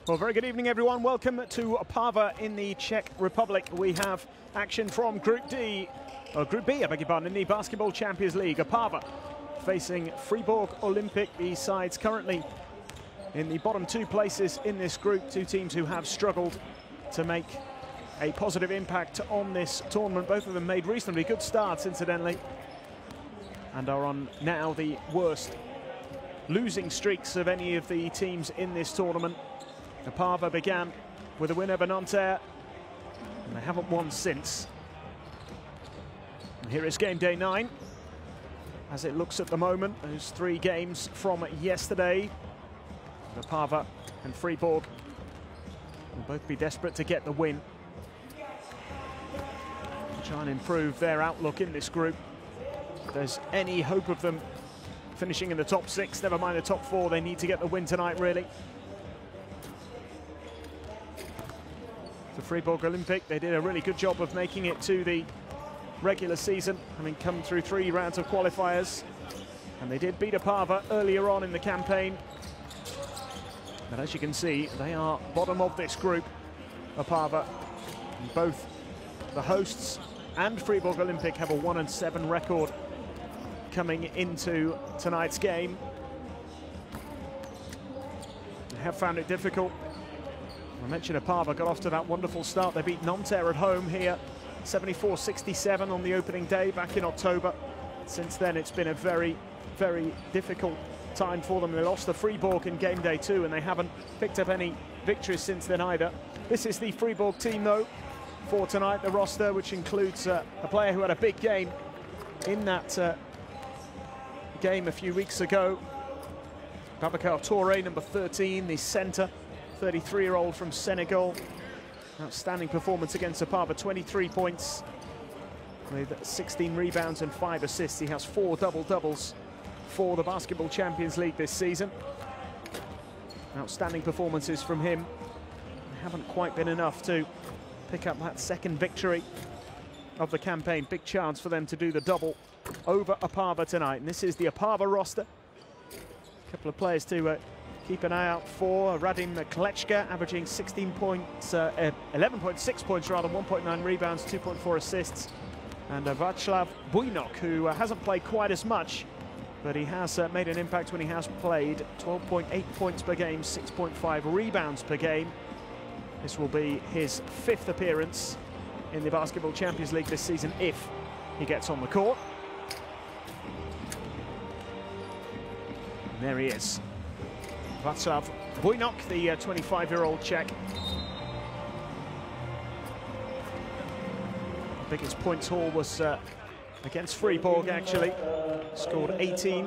Well, very good evening, everyone. Welcome to Opava in the Czech Republic. We have action from Group B, I beg your pardon, in the Basketball Champions League. Opava facing Fribourg Olympic. The sides currently in the bottom two places in this group. Two teams who have struggled to make a positive impact on this tournament. Both of them made reasonably good starts, incidentally, and are on now the worst losing streaks of any of the teams in this tournament. Opava began with a win over Nanterre, and they haven't won since. And here is game day 9. As it looks at the moment, those 3 games from yesterday, Opava and Fribourg will both be desperate to get the win, try and improve their outlook in this group. If there's any hope of them finishing in the top 6, never mind the top 4, they need to get the win tonight, really. For Fribourg Olympic, they did a really good job of making it to the regular season, having come through 3 rounds of qualifiers, and they did beat Opava earlier on in the campaign. But as you can see, they are bottom of this group, Opava. Both the hosts and Fribourg Olympic have a 1-7 record coming into tonight's game. They have found it difficult. I mentioned Opava got off to that wonderful start. They beat Nanterre at home here, 74-67 on the opening day back in October. Since then, it's been a very, very difficult time for them. They lost to Fribourg in game day 2, and they haven't picked up any victories since then either. This is the Fribourg team, though, for tonight. The roster, which includes a player who had a big game in that game a few weeks ago. Babacar Touré, number 13, the centre. 33-year-old from Senegal. Outstanding performance against Opava, 23 points with 16 rebounds and 5 assists. He has 4 double-doubles for the Basketball Champions League this season. Outstanding performances from him. They haven't quite been enough to pick up that second victory of the campaign. Big chance for them to do the double over Opava tonight. And this is the Opava roster. A couple of players to keep an eye out for. Radim Klečka averaging 11.6 points rather, 1.9 rebounds, 2.4 assists. And Václav Bujnok, who hasn't played quite as much, but he has made an impact when he has played. 12.8 points per game, 6.5 rebounds per game. This will be his 5th appearance in the Basketball Champions League this season if he gets on the court. And there he is. Václav Bujnok, the 25-year-old Czech. The biggest points haul was against Fribourg, actually. Scored 18.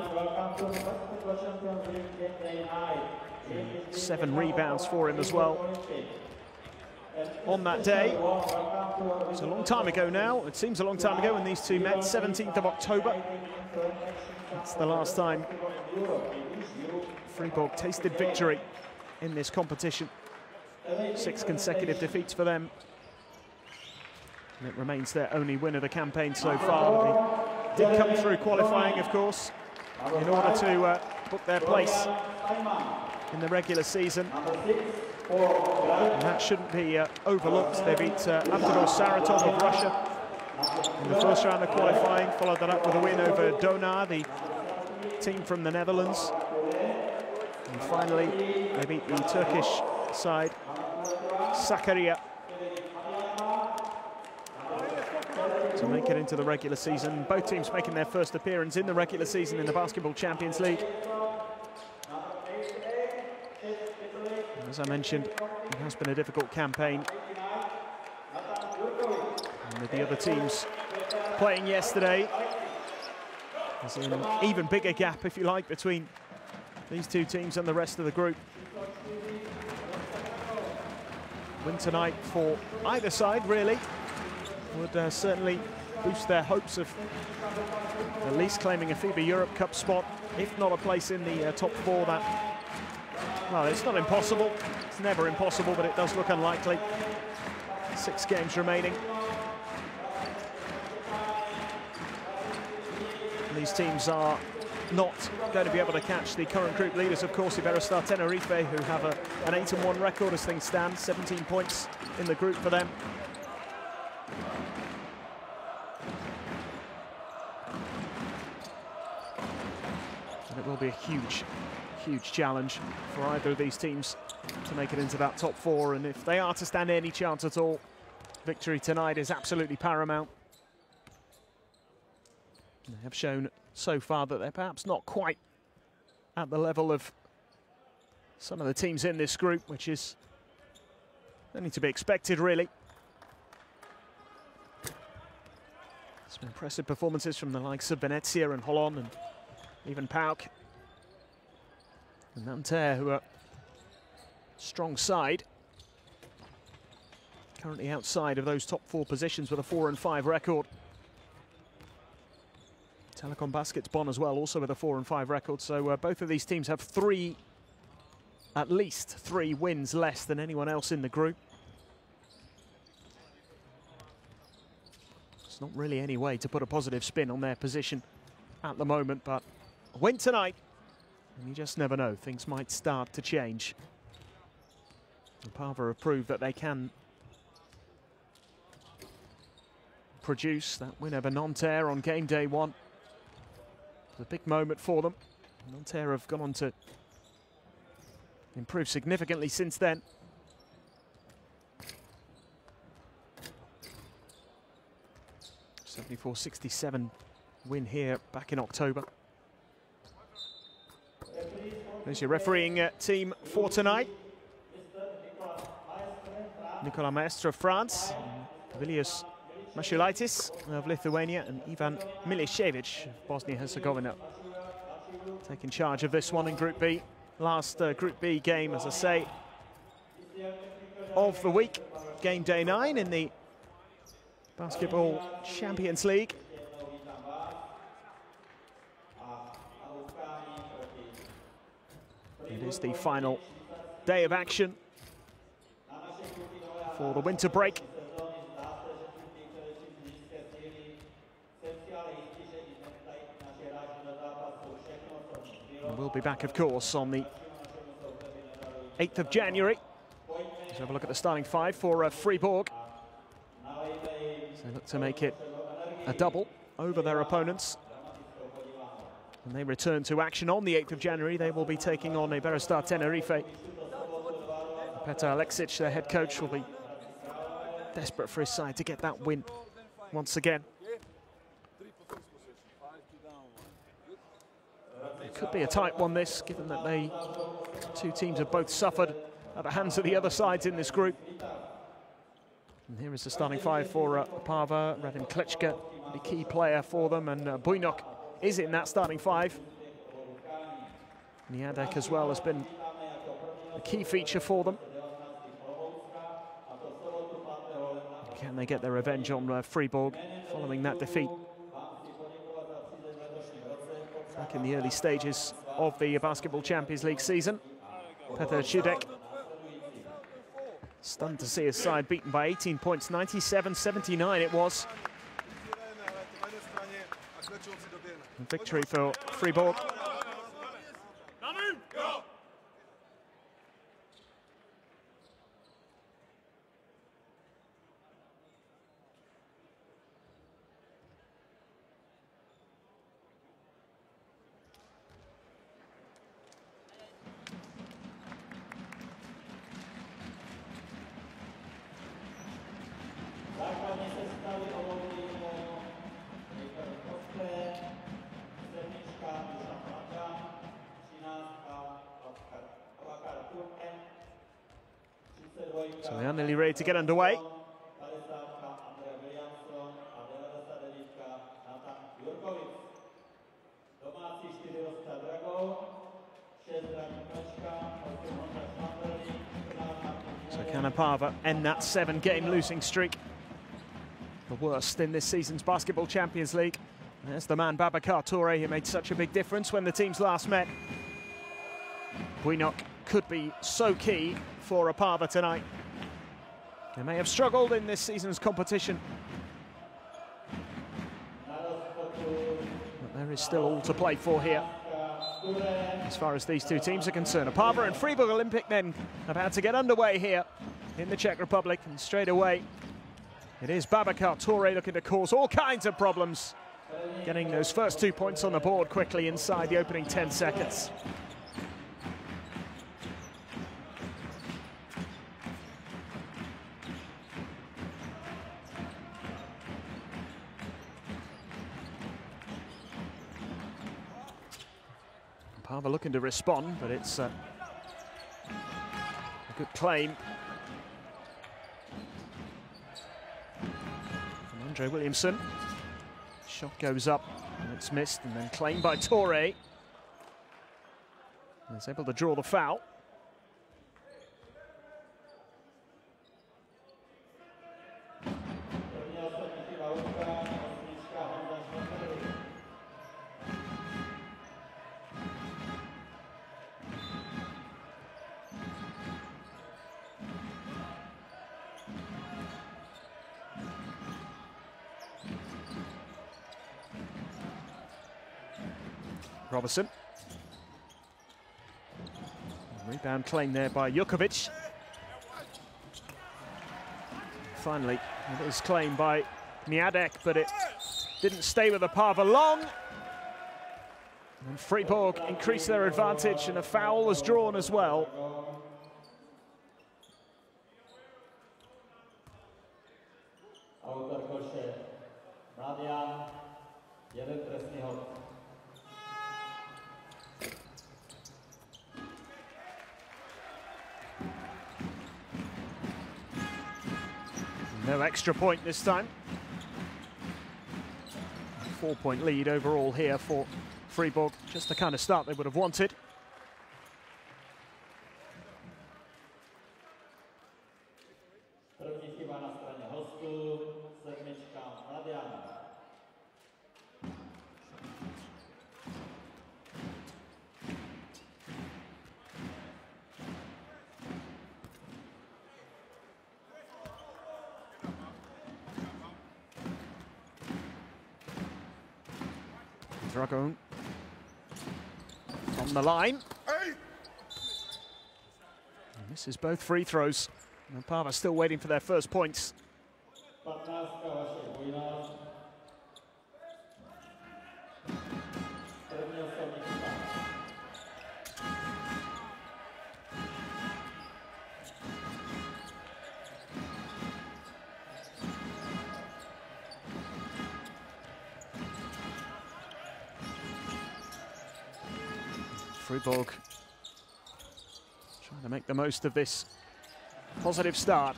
7 rebounds for him as well on that day. It's a long time ago now. It seems a long time ago when these two met, 17th of October. That's the last time Fribourg tasted victory in this competition. 6 consecutive defeats for them. And it remains their only win of the campaign so far. They did come through qualifying, of course, in order to book their place in the regular season. And that shouldn't be overlooked. They beat Avtodor Saratov of Russia in the first round of qualifying, followed that up with a win over Donar, the team from the Netherlands. And finally, they beat the Turkish side, Sakarya, to make it into the regular season. Both teams making their first appearance in the regular season in the Basketball Champions League. As I mentioned, it has been a difficult campaign. And with the other teams playing yesterday, there's an even bigger gap, if you like, between these two teams and the rest of the group. Win tonight for either side, really, would certainly boost their hopes of at least claiming a FIBA Europe Cup spot, if not a place in the top 4. That, well, it's not impossible. It's never impossible, but it does look unlikely. 6 games remaining. These teams are not going to be able to catch the current group leaders, of course, Iberostar Tenerife, who have an 8-1 record as things stand, 17 points in the group for them. And it will be a huge, huge challenge for either of these teams to make it into that top four, and if they are to stand any chance at all, victory tonight is absolutely paramount. They have shown so far that they're perhaps not quite at the level of some of the teams in this group, which is only to be expected, really. Some impressive performances from the likes of Venezia and Holon and even PAOK. And Nanterre, who are strong side, currently outside of those top four positions with a 4-5 record. Telecom Baskets Bonn as well, also with a 4-5 record. So both of these teams have at least three wins less than anyone else in the group. It's not really any way to put a positive spin on their position at the moment, but a win tonight, and you just never know, things might start to change. Opava have proved that they can produce that win over Nanterre on game day one. It's a big moment for them. Nanterre have gone on to improve significantly since then. A 74-67 win here back in October. There's your refereeing team for tonight. Nicolas Maestre of France, Vilius Mashulaitis of Lithuania, and Ivan Milicevic of Bosnia-Herzegovina taking charge of this one in Group B. Last Group B game, as I say, of the week. Game day 9 in the Basketball Champions League. It is the final day of action for the winter break. And we'll be back, of course, on the 8th of January. Let's have a look at the starting five for Fribourg. They look to make it a double over their opponents. And they return to action on the 8th of January. They will be taking on Iberostar Tenerife. Petar Aleksic, their head coach, will be desperate for his side to get that win once again. It could be a tight one, this, given that two teams have both suffered at the hands of the other sides in this group. And here is the starting five for Opava. Radim Klečka, the key player for them, and Bujnok is in that starting five. Niadek as well has been a key feature for them. Can they get their revenge on Fribourg following that defeat back in the early stages of the Basketball Champions League season? Petr Čudek, stunned to see his side beaten by 18 points, 97-79 it was. Victory for Fribourg. So they are nearly ready to get underway. So can Opava end that 7-game losing streak? The worst in this season's Basketball Champions League. There's the man Babacar Touré, who made such a big difference when the teams last met. Bujnok could be so key for Opava tonight. They may have struggled in this season's competition, but there is still all to play for here, as far as these two teams are concerned. Opava and Fribourg Olympic then about to get underway here in the Czech Republic, and straight away it is Babacar Touré looking to cause all kinds of problems, getting those first 2 points on the board quickly inside the opening 10 seconds. Opava looking to respond, but it's a good claim from Andre Williamson. Shot goes up and it's missed, and then claimed by Touré. He's able to draw the foul. Robertson. Rebound claim there by Jukovic. Finally, it is claimed by Kniadek, but it didn't stay with Opava long. And Fribourg increased their advantage, and a foul was drawn as well. No extra point this time. 4-point lead overall here for Fribourg, just the kind of start they would have wanted. Dragon on the line. And this is both free throws. And Opava still waiting for their first points. Fribourg trying to make the most of this positive start.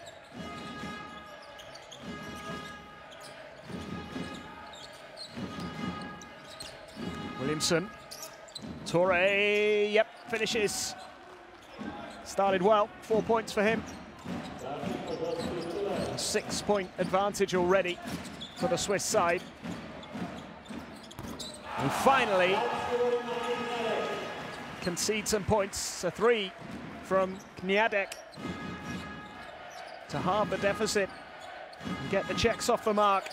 Williamson. Touré, yep, finishes. Started well, 4 points for him. A 6-point advantage already for the Swiss side. And finally, concede some points. A 3 from Kniadek to halve the deficit and get the Czechs off the mark.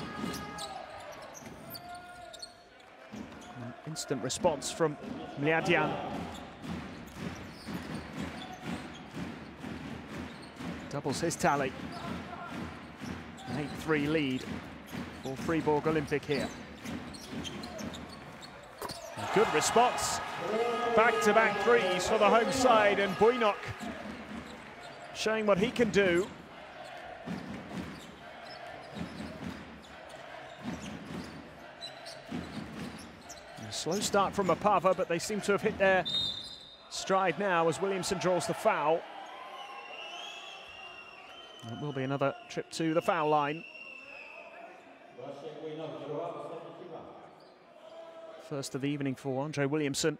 An instant response from Mliadian. Doubles his tally. An 8-3 lead for Fribourg Olympic here. A good response. Back-to-back threes for the home side, and Bujnok showing what he can do. A slow start from Opava, but they seem to have hit their stride now as Williamson draws the foul. It will be another trip to the foul line. First of the evening for Andre Williamson.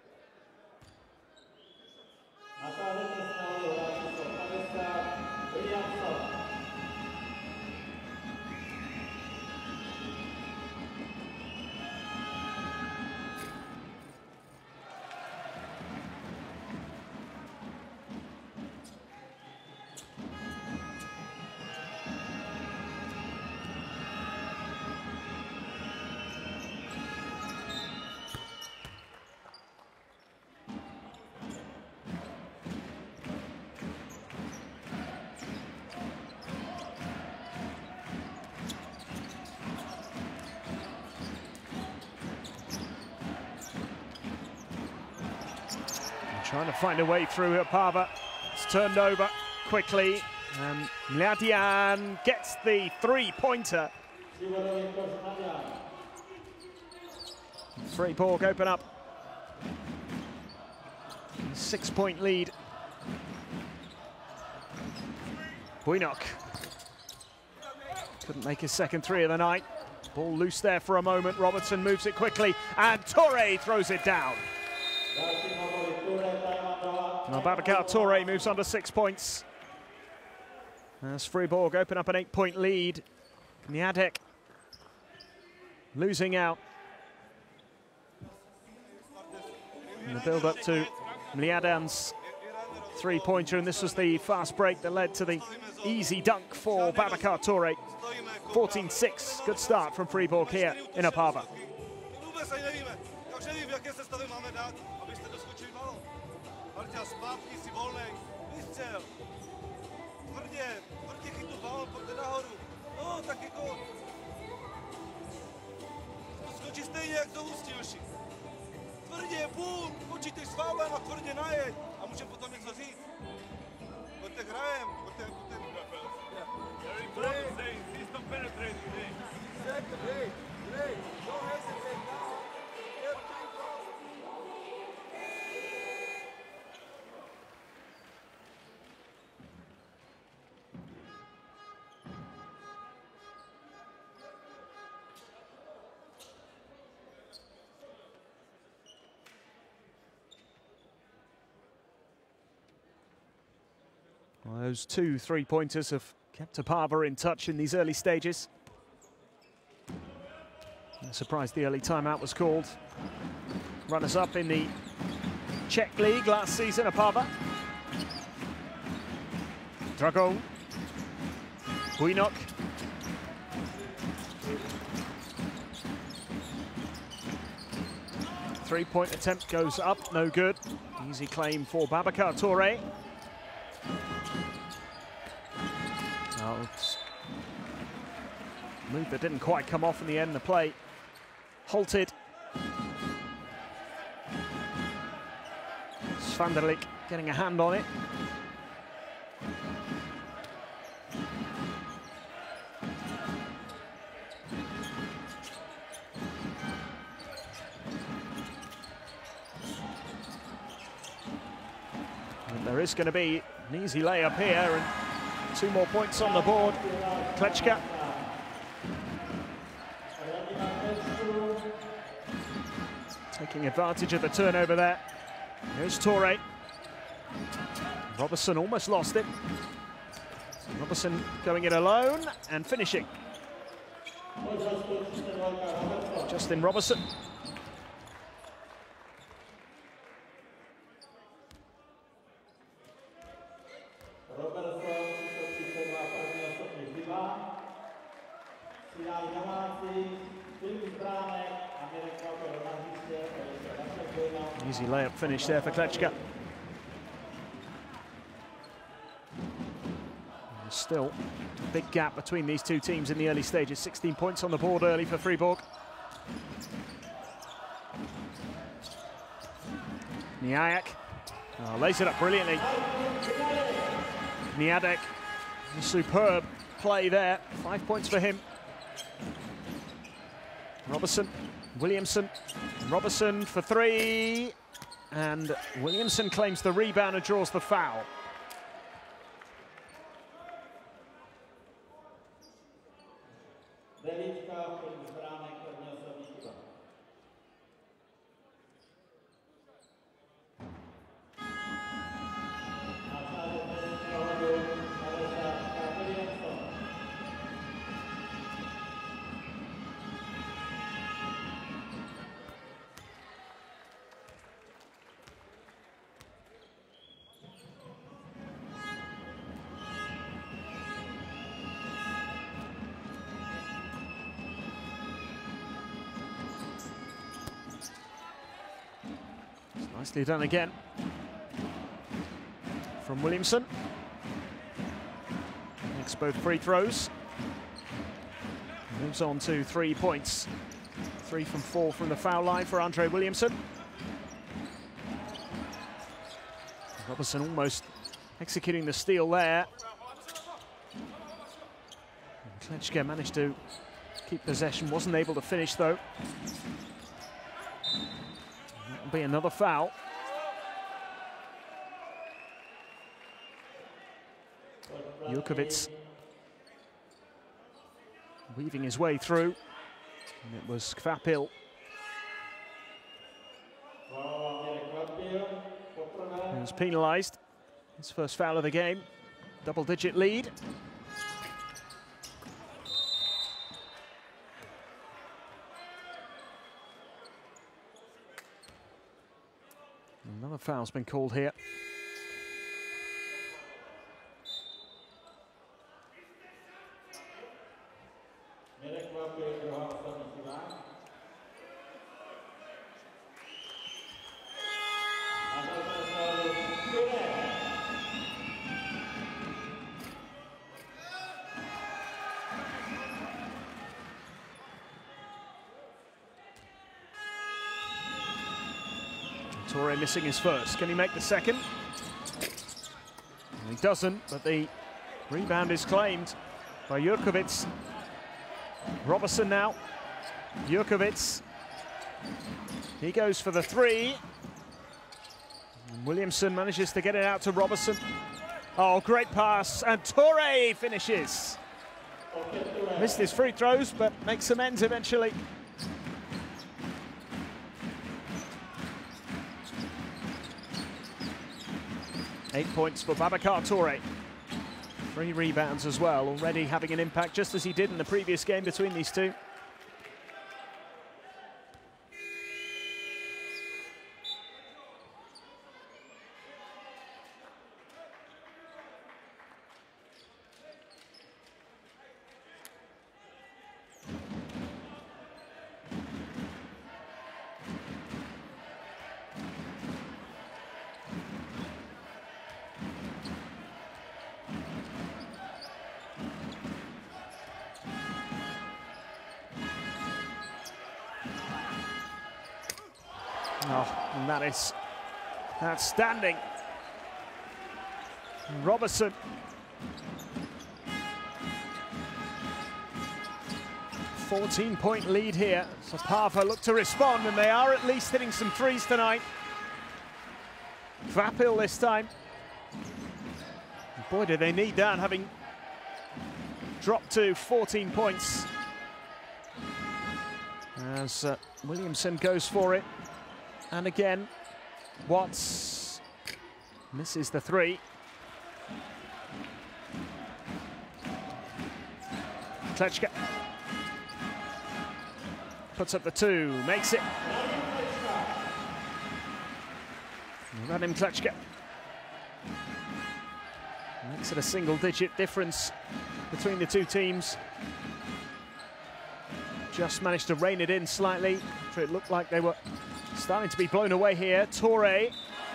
Trying to find a way through here, Pava. It's turned over quickly, and Mladian gets the three-pointer. Fribourg open up. 6-point lead. Buinok couldn't make his second three of the night. Ball loose there for a moment. Robertson moves it quickly, and Touré throws it down. Now Babacar Touré moves on to 6 points. As Fribourg open up an 8-point lead. Niadek losing out. And the build-up to Mliadan's three-pointer, and this was the fast break that led to the easy dunk for Babacar Touré. 14-6, good start from Fribourg here in Opava. Tvrdě, bum, počítej s faulem a tvrdě najeď a můžeme potom něco říct. Pojďte hrajem, pojďte. Very important thing, system penetrating. Great, don't hesitate now. Well, those two three-pointers have kept Opava in touch in these early stages. I'm surprised the early timeout was called. Runners-up in the Czech League last season, Opava. Drago. Buinok. Three-point attempt goes up, no good. Easy claim for Babacar Touré. Move that didn't quite come off in the end. The play halted. Svanderlik getting a hand on it. And there is going to be an easy layup here, and 2 more points on the board. Klečka. Taking advantage of the turnover there. Here's Touré. Robertson almost lost it. Robertson going it alone and finishing. Justin Robertson. Easy layup finish there for Klečka. Still a big gap between these two teams in the early stages. 16 points on the board early for Fribourg. Niayak lays it up brilliantly. Niadek, superb play there. 5 points for him. Robertson, Williamson, Robertson for 3, and Williamson claims the rebound and draws the foul. Nicely done again from Williamson. Makes both free throws. Moves on to 3 points. 3 from 4 from the foul line for Andre Williamson. Robertson almost executing the steal there. Klečka managed to keep possession, wasn't able to finish though. That'll be another foul. Jurkovic weaving his way through, and it was Kvapil. He was penalised. His first foul of the game, double-digit lead. Another foul's been called here. Toure missing his first. Can he make the second? He doesn't, but the rebound is claimed by Jurkovic. Robertson now. Jurkovic. He goes for the three. And Williamson manages to get it out to Robertson. Oh, great pass, and Toure finishes. Missed his free throws, but makes amends eventually. Eight points for Babacar Toure. 3 rebounds as well, already having an impact just as he did in the previous game between these two. Oh, and that is outstanding. Robertson. "14-point lead here. So Pava look to respond, and they are at least hitting some threes tonight. Kvapil this time. Boy, do they need that, having dropped to 14 points. As Williamson goes for it. And again, Watts misses the three. Klečka puts up the two, makes it. Radim Klečka makes it a single-digit difference between the two teams. Just managed to rein it in slightly, for it looked like they were starting to be blown away here. Toure.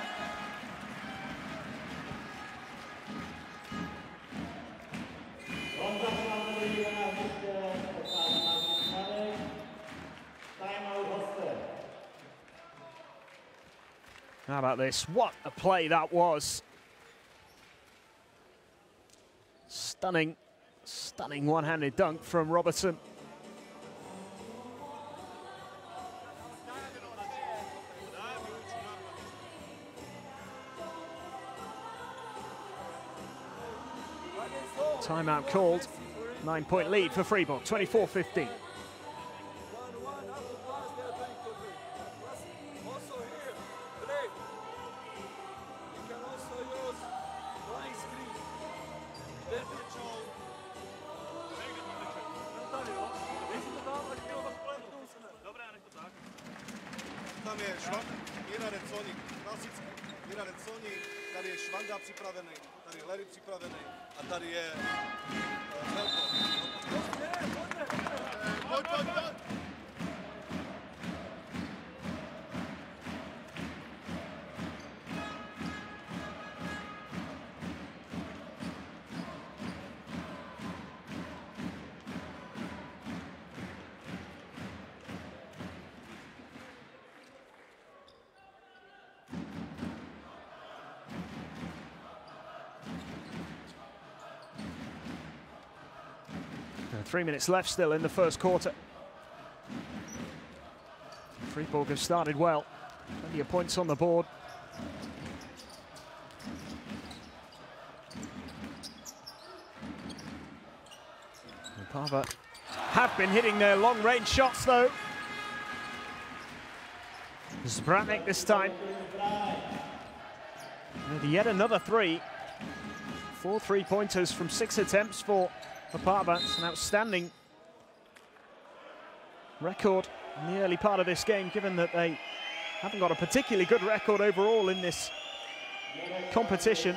How about this? What a play that was. Stunning, stunning one-handed dunk from Robertson. Timeout called. 9-point lead for Fribourg, 24-15. Tam je Iranet Sonik, klasický Iranet Sonik, tady je Švanda připravený, tady je Larry připravený a tady je Velko. Pojď. 3 minutes left still in the first quarter. Fribourg have started well. Plenty of points on the board. Opava have been hitting their long-range shots, though. Zbratnik this time. And yet another three. 4 3-pointers from 6 attempts for Opava. It's an outstanding record in the early part of this game, given that they haven't got a particularly good record overall in this competition.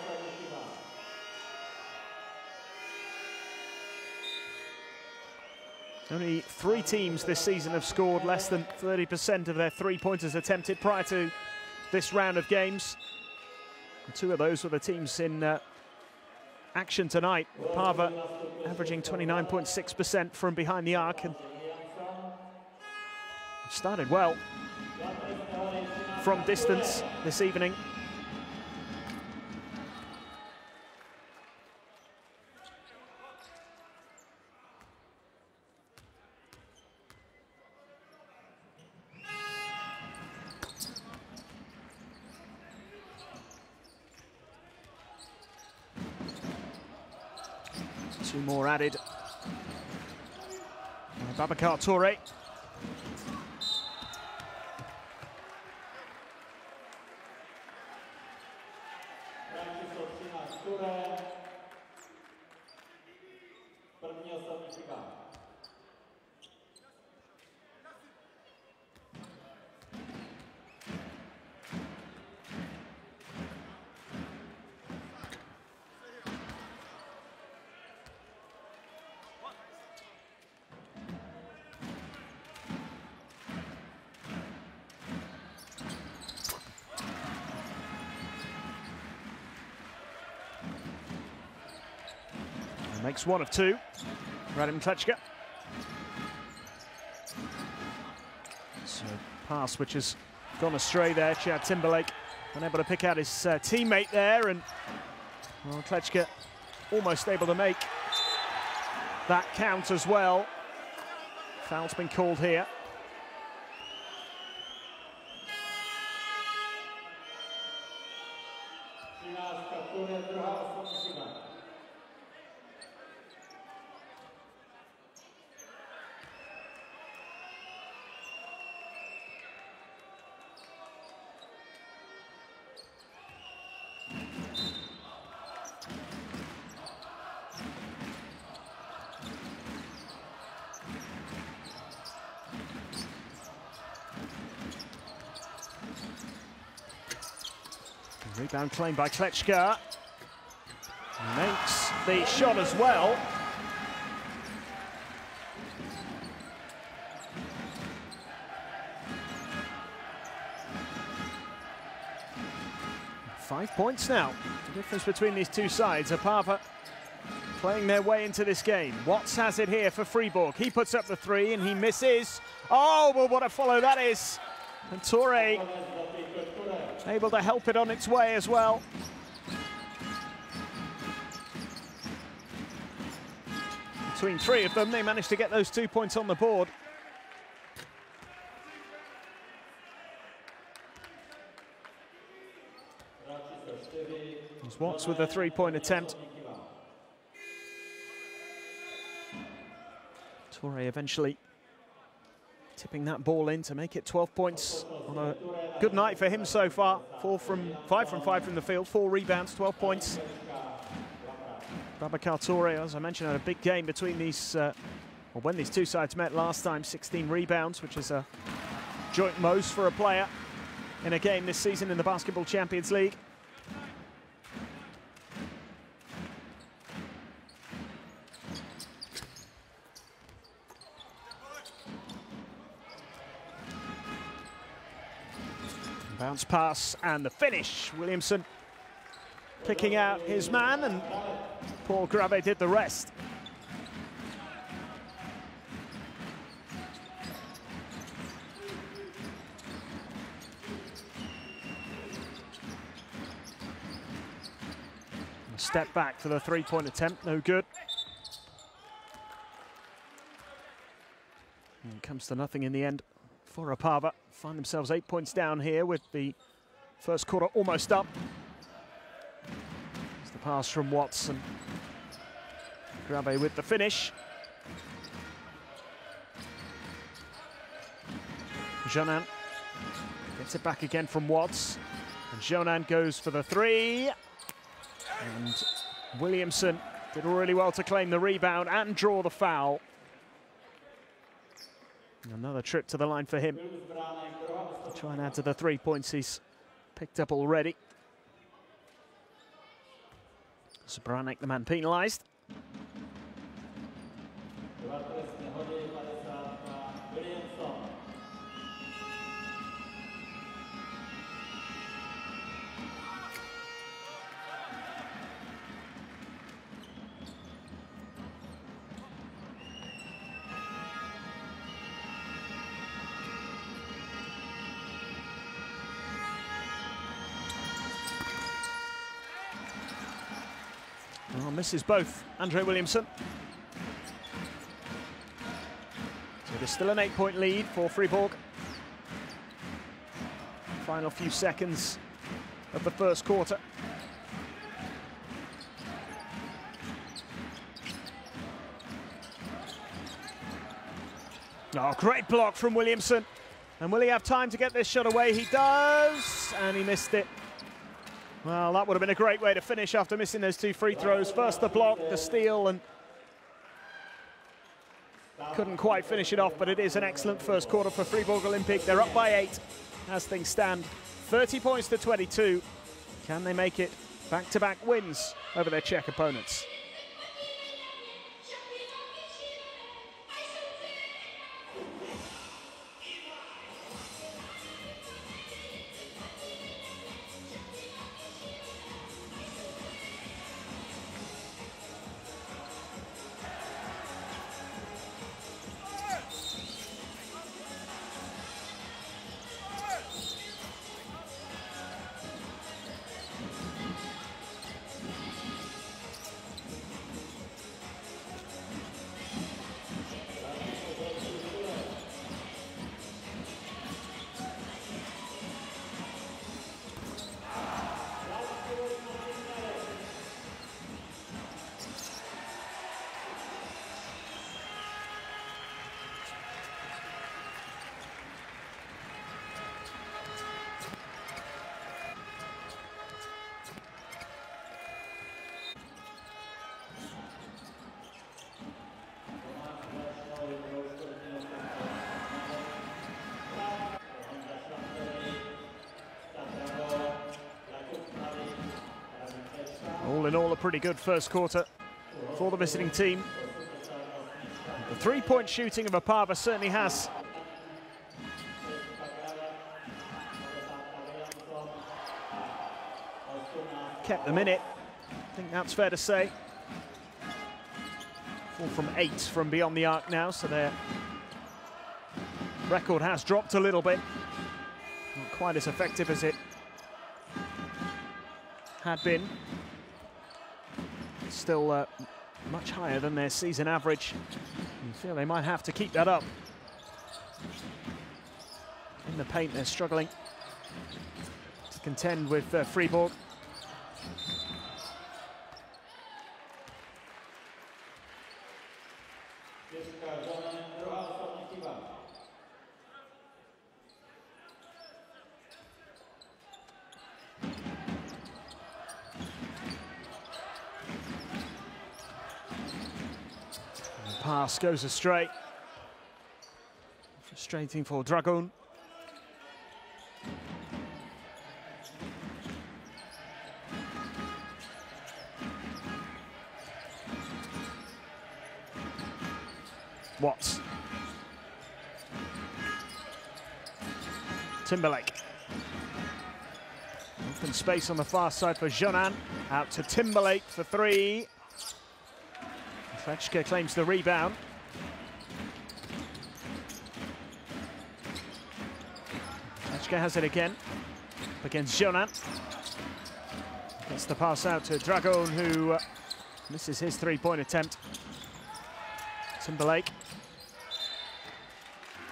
Only 3 teams this season have scored less than 30% of their 3-pointers attempted prior to this round of games. And 2 of those were the teams in action tonight. Opava averaging 29.6% from behind the arc, and started well from distance this evening. Two more added. Babacar Touré. Makes 1 of 2. Radim Klečka. So pass which has gone astray there. Chad Timberlake unable to pick out his teammate there, and well, Klečka almost able to make that count as well. Foul's been called here. Rebound claimed by Klečka. Makes the shot as well. Five points now. The difference between these two sides. Opava playing their way into this game. Watts has it here for Fribourg. He puts up the 3 and he misses. Oh, well, what a follow that is. And Touré able to help it on its way as well. Between 3 of them, they managed to get those 2 points on the board. There's Watts with a 3-point attempt. Touré eventually tipping that ball in to make it 12 points on a good night for him so far. 5 from 5 from the field, 4 rebounds, 12 points. Babacar Touré, as I mentioned, had a big game between these, when these two sides met last time, 16 rebounds, which is a joint most for a player in a game this season in the Basketball Champions League. Bounce pass and the finish. Williamson picking out his man, and Paul Grave did the rest. A step back for the 3-point attempt, no good. comes to nothing in the end for Opava. Find themselves 8 points down here with the first quarter almost up. There's the pass from Watson. Grabe with the finish. Jonan gets it back again from Watts. And Jonan goes for the three. And Williamson did really well to claim the rebound and draw the foul. Another trip to the line for him. To try and add to the 3 points he's picked up already. Zbranek, the man penalised. Well, misses both, Andre Williamson. So there's still an 8-point lead for Fribourg. Final few seconds of the first quarter. Oh, great block from Williamson. And will he have time to get this shot away? He does, and he missed it. Well, that would have been a great way to finish after missing those 2 free throws. First the block, the steal, and couldn't quite finish it off, but it is an excellent first quarter for Fribourg Olympic. They're up by 8 as things stand. 30 points to 22. Can they make it back-to-back wins over their Czech opponents? All in all, a pretty good first quarter for the visiting team. The 3-point shooting of Opava certainly has kept them in it. I think that's fair to say. 4 from 8 from beyond the arc now, so their record has dropped a little bit. Not quite as effective as it had been. Still much higher than their season average. You feel they might have to keep that up. In the paint, they're struggling to contend with Fribourg. Pass goes astray. Frustrating for Dragoon. Watts. Timberlake. Open space on the far side for Jonan. Out to Timberlake for 3. Fletchke claims the rebound. Fletchke has it again against Jonan. Gets the pass out to Dragoon, who misses his 3-point attempt. Timberlake.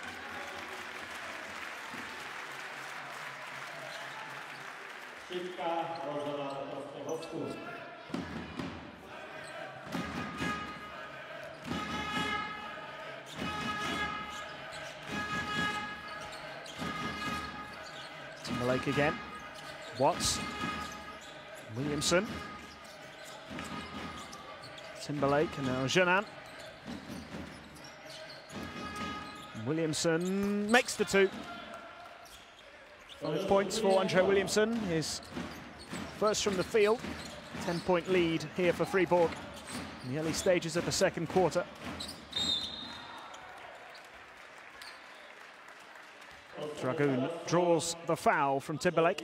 Timberlake again. Watts. Williamson. Timberlake and now Jeannin. Williamson makes the two. 5 points for Andre Williamson, his first from the field. 10-point lead here for Fribourg in the early stages of the second quarter. Dragoon draws the foul from Timberlake.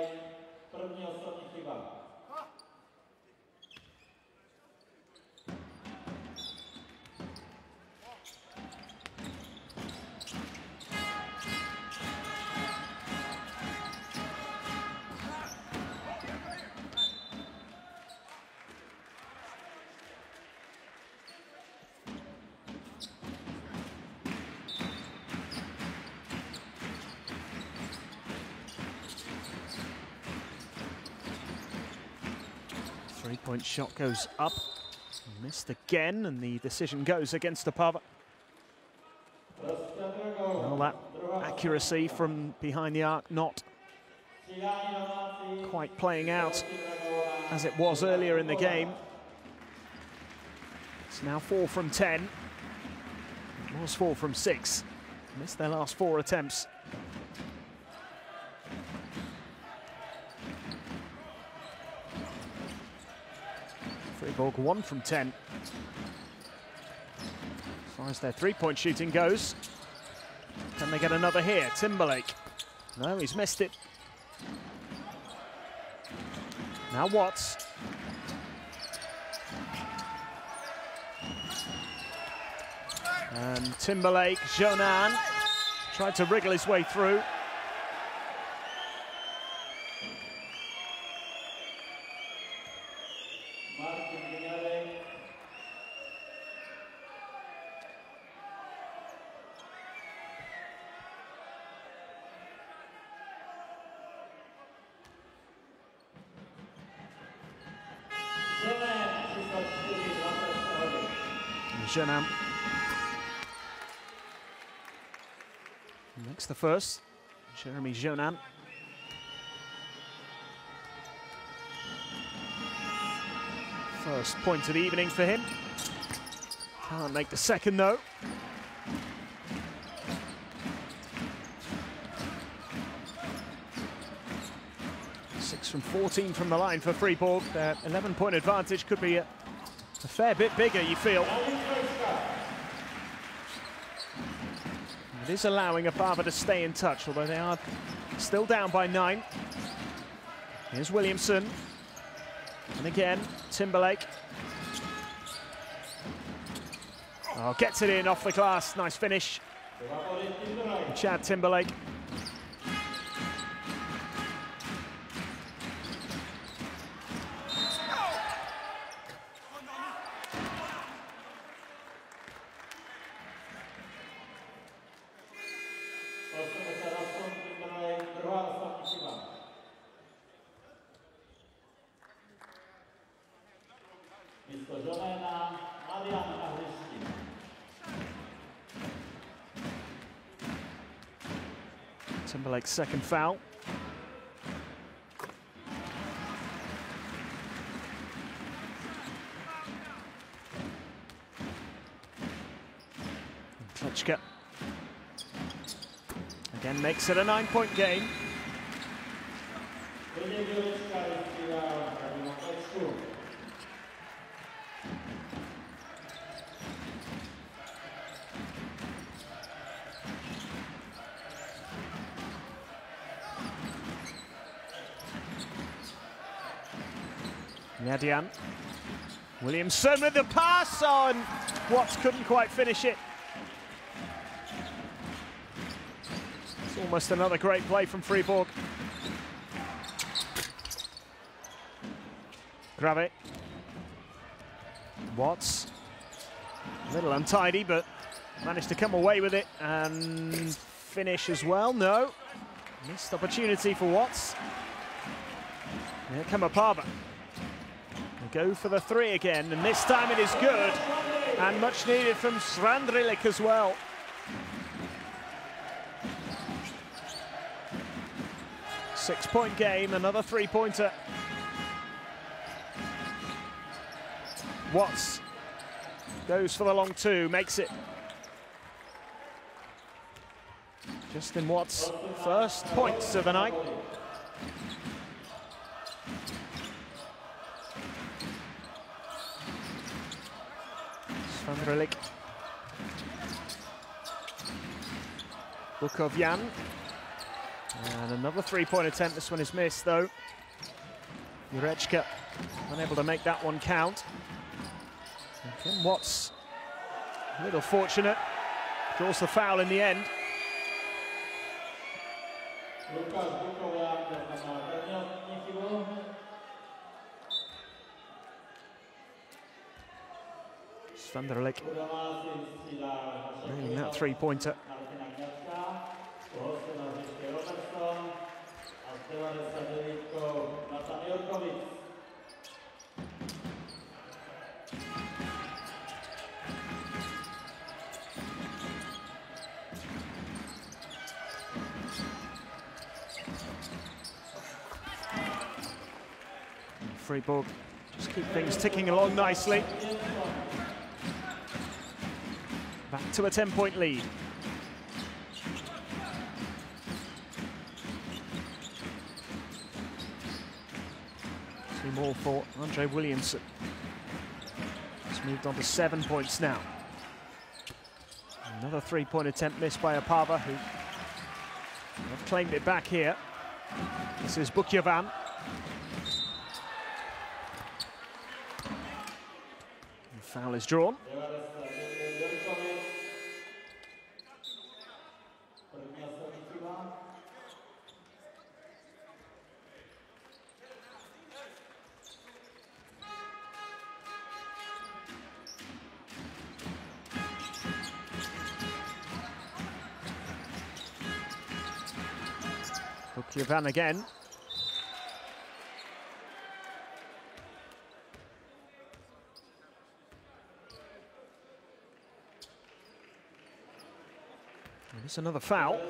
3-point shot goes up, missed again, and the decision goes against Opava. All that accuracy from behind the arc not quite playing out as it was earlier in the game. It's now 4 from 10. It was 4 from 6. Missed their last 4 attempts. Fribourg 1 from 10. As far as their 3-point shooting goes. Can they get another here? Timberlake. No, he's missed it. Now Watts. And Timberlake, Jeannin tried to wriggle his way through. Jeannin makes the first. Jeremy Jeannin. First point of the evening for him. Can't make the second though. Six from 14 from the line for Fribourg. Their 11-point advantage could be a fair bit bigger, you feel. It is allowing Opava to stay in touch, although they are still down by 9. Here's Williamson. And again, Timberlake. Oh, gets it in off the glass. Nice finish. Chad Timberlake. Timberlake's second foul. Klitschko again makes it a 9-point game. Nadian. Williamson with the pass on. Watts couldn't quite finish it. It's almost another great play from Fribourg. Grave. Watts. A little untidy, but managed to come away with it and finish as well. No. Missed opportunity for Watts. Here come Opava. They go for the three again, and this time it is good. And much needed from Srandrilik as well. Six-point game, another three-pointer. Watts goes for the long two, makes it. Justin Watts, first points of the night. Srandrilik. Bukovyan. And another three-point attempt. This one is missed, though. Jurečka unable to make that one count. And Watts, a little fortunate, draws the foul in the end. Srandrilik nailing that three-pointer. Fribourg just keep things ticking along nicely. Back to a 10-point lead. Two more for Andre Williamson. He's moved on to 7 points now. Another three-point attempt missed by Opava, who have claimed it back here. This is Bukovyan. Foul is drawn. Bukovyan again. It's another foul.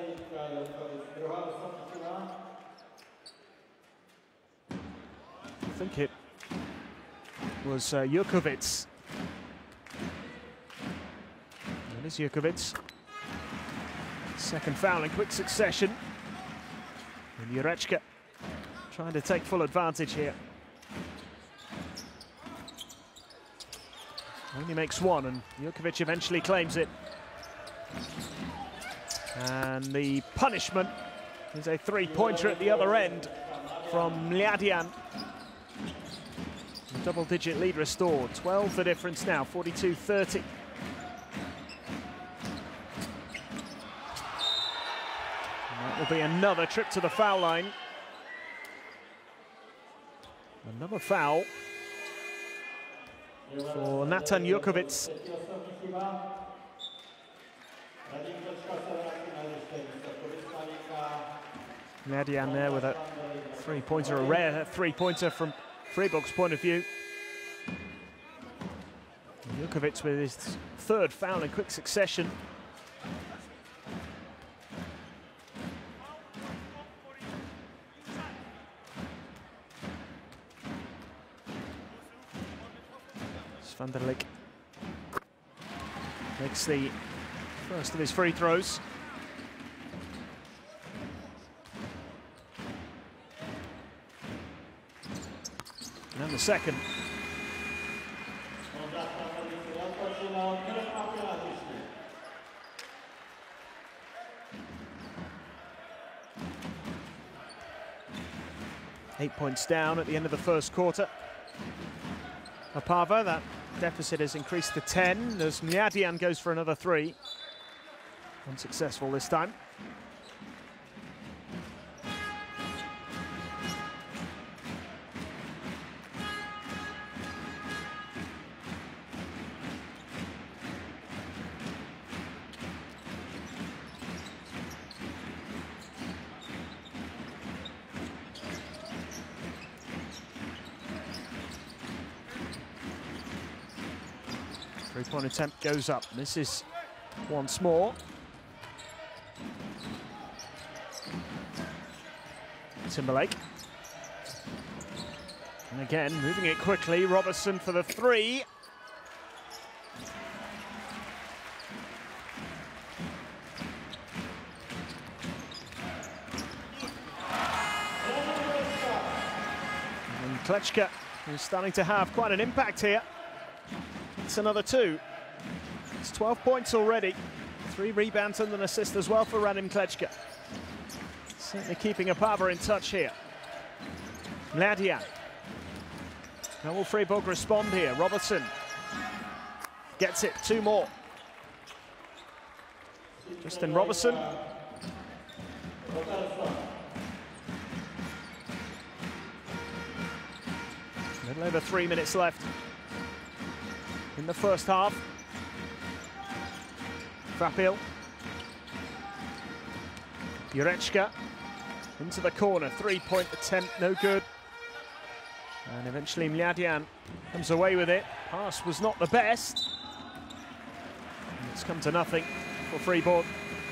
I think it was Jurkovic. It is Jurkovic. Second foul in quick succession. And Jurečka trying to take full advantage here. Only makes one, and Jurkovic eventually claims it. And the punishment is a three-pointer at the other end from Mladian. Double-digit lead restored. 12 the difference now, 42-30. That will be another trip to the foul line. Another foul for Natan Jurkovic. Mladian there with a three-pointer, a rare three-pointer from Fribourg's point of view. Jurkovic with his third foul in quick succession. Srandrilik makes the first of his free throws. And the second. Eight points down at the end of the first quarter. Opava, that deficit has increased to 10 as Mladian goes for another three. Unsuccessful this time. Three-point attempt goes up. This is once more. Timberlake. And again, moving it quickly. Robertson for the three. And Klečka is starting to have quite an impact here. It's another two. It's 12 points already. 3 rebounds and an assist as well for Radim Klečka. Certainly keeping Opava in touch here. Mladian. How will Freiburg respond here? Robertson gets it, 2 more. Justin Robertson. A little over 3 minutes left in the first half. Vapil. Jurečka into the corner, 3-point attempt, no good. And eventually Mladian comes away with it. Pass was not the best. And it's come to nothing for Freiburg.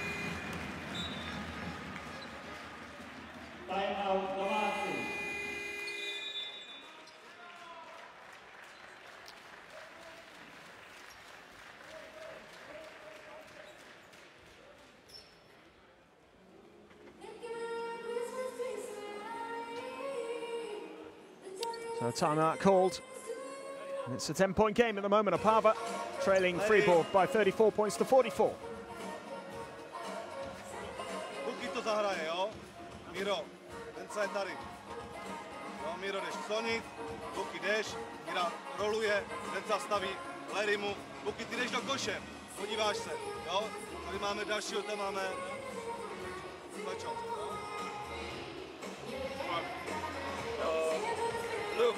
So timeout called. And it's a 10-point game at the moment. Opava trailing Freiburg by 34 points to 44. Buky to zahraje, jo? Miro, ten co je tady. Jo, Miro, jdeš sonit, Buky jdeš, Mira roluje, ten zastaví, Larry mu, Buky, ty jdeš do koše, podíváš se, jo? Tady máme dalšího, tam máme Začal. Look.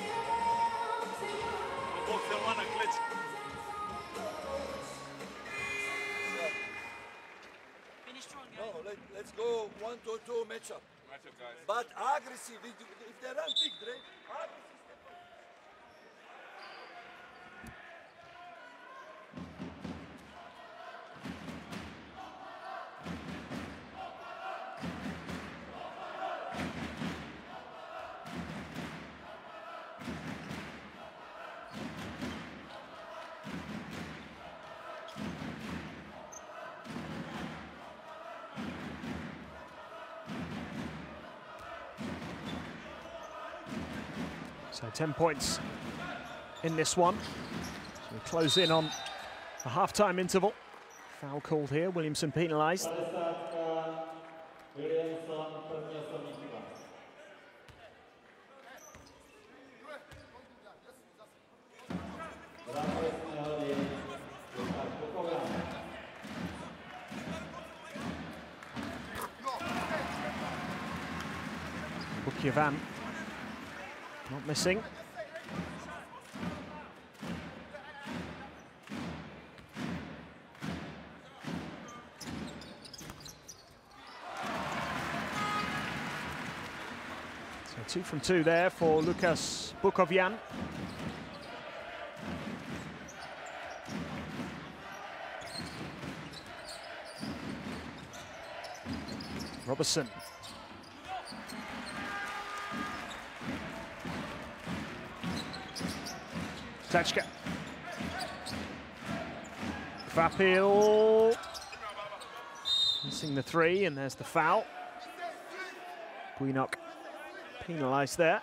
No, let's go 1-2 matchup. Guys. But aggressive. If they run big, right? Aggressive. So 10 points in this one. So we close in on the half-time interval. Foul called here, Williamson penalised. Bukjevan not missing. So 2 from 2 there for Lukas Bukovian. Robertson. Klečka. Vapil missing the 3, and there's the foul. Buinok penalised there.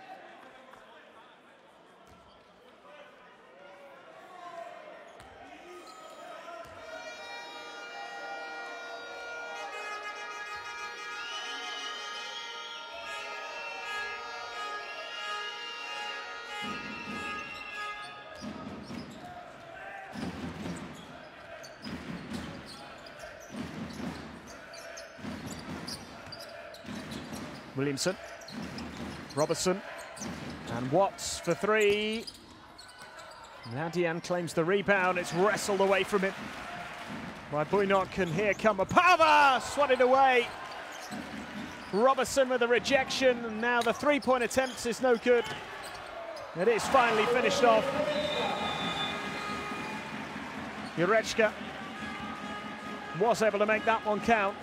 Williamson, Robertson, and Watts for 3. Mladian claims the rebound. It's wrestled away from him by Buinok, and here come Opava, swatted away. Robertson with a rejection, and now the 3-point attempt is no good. It is finally finished off. Jurečka was able to make that one count.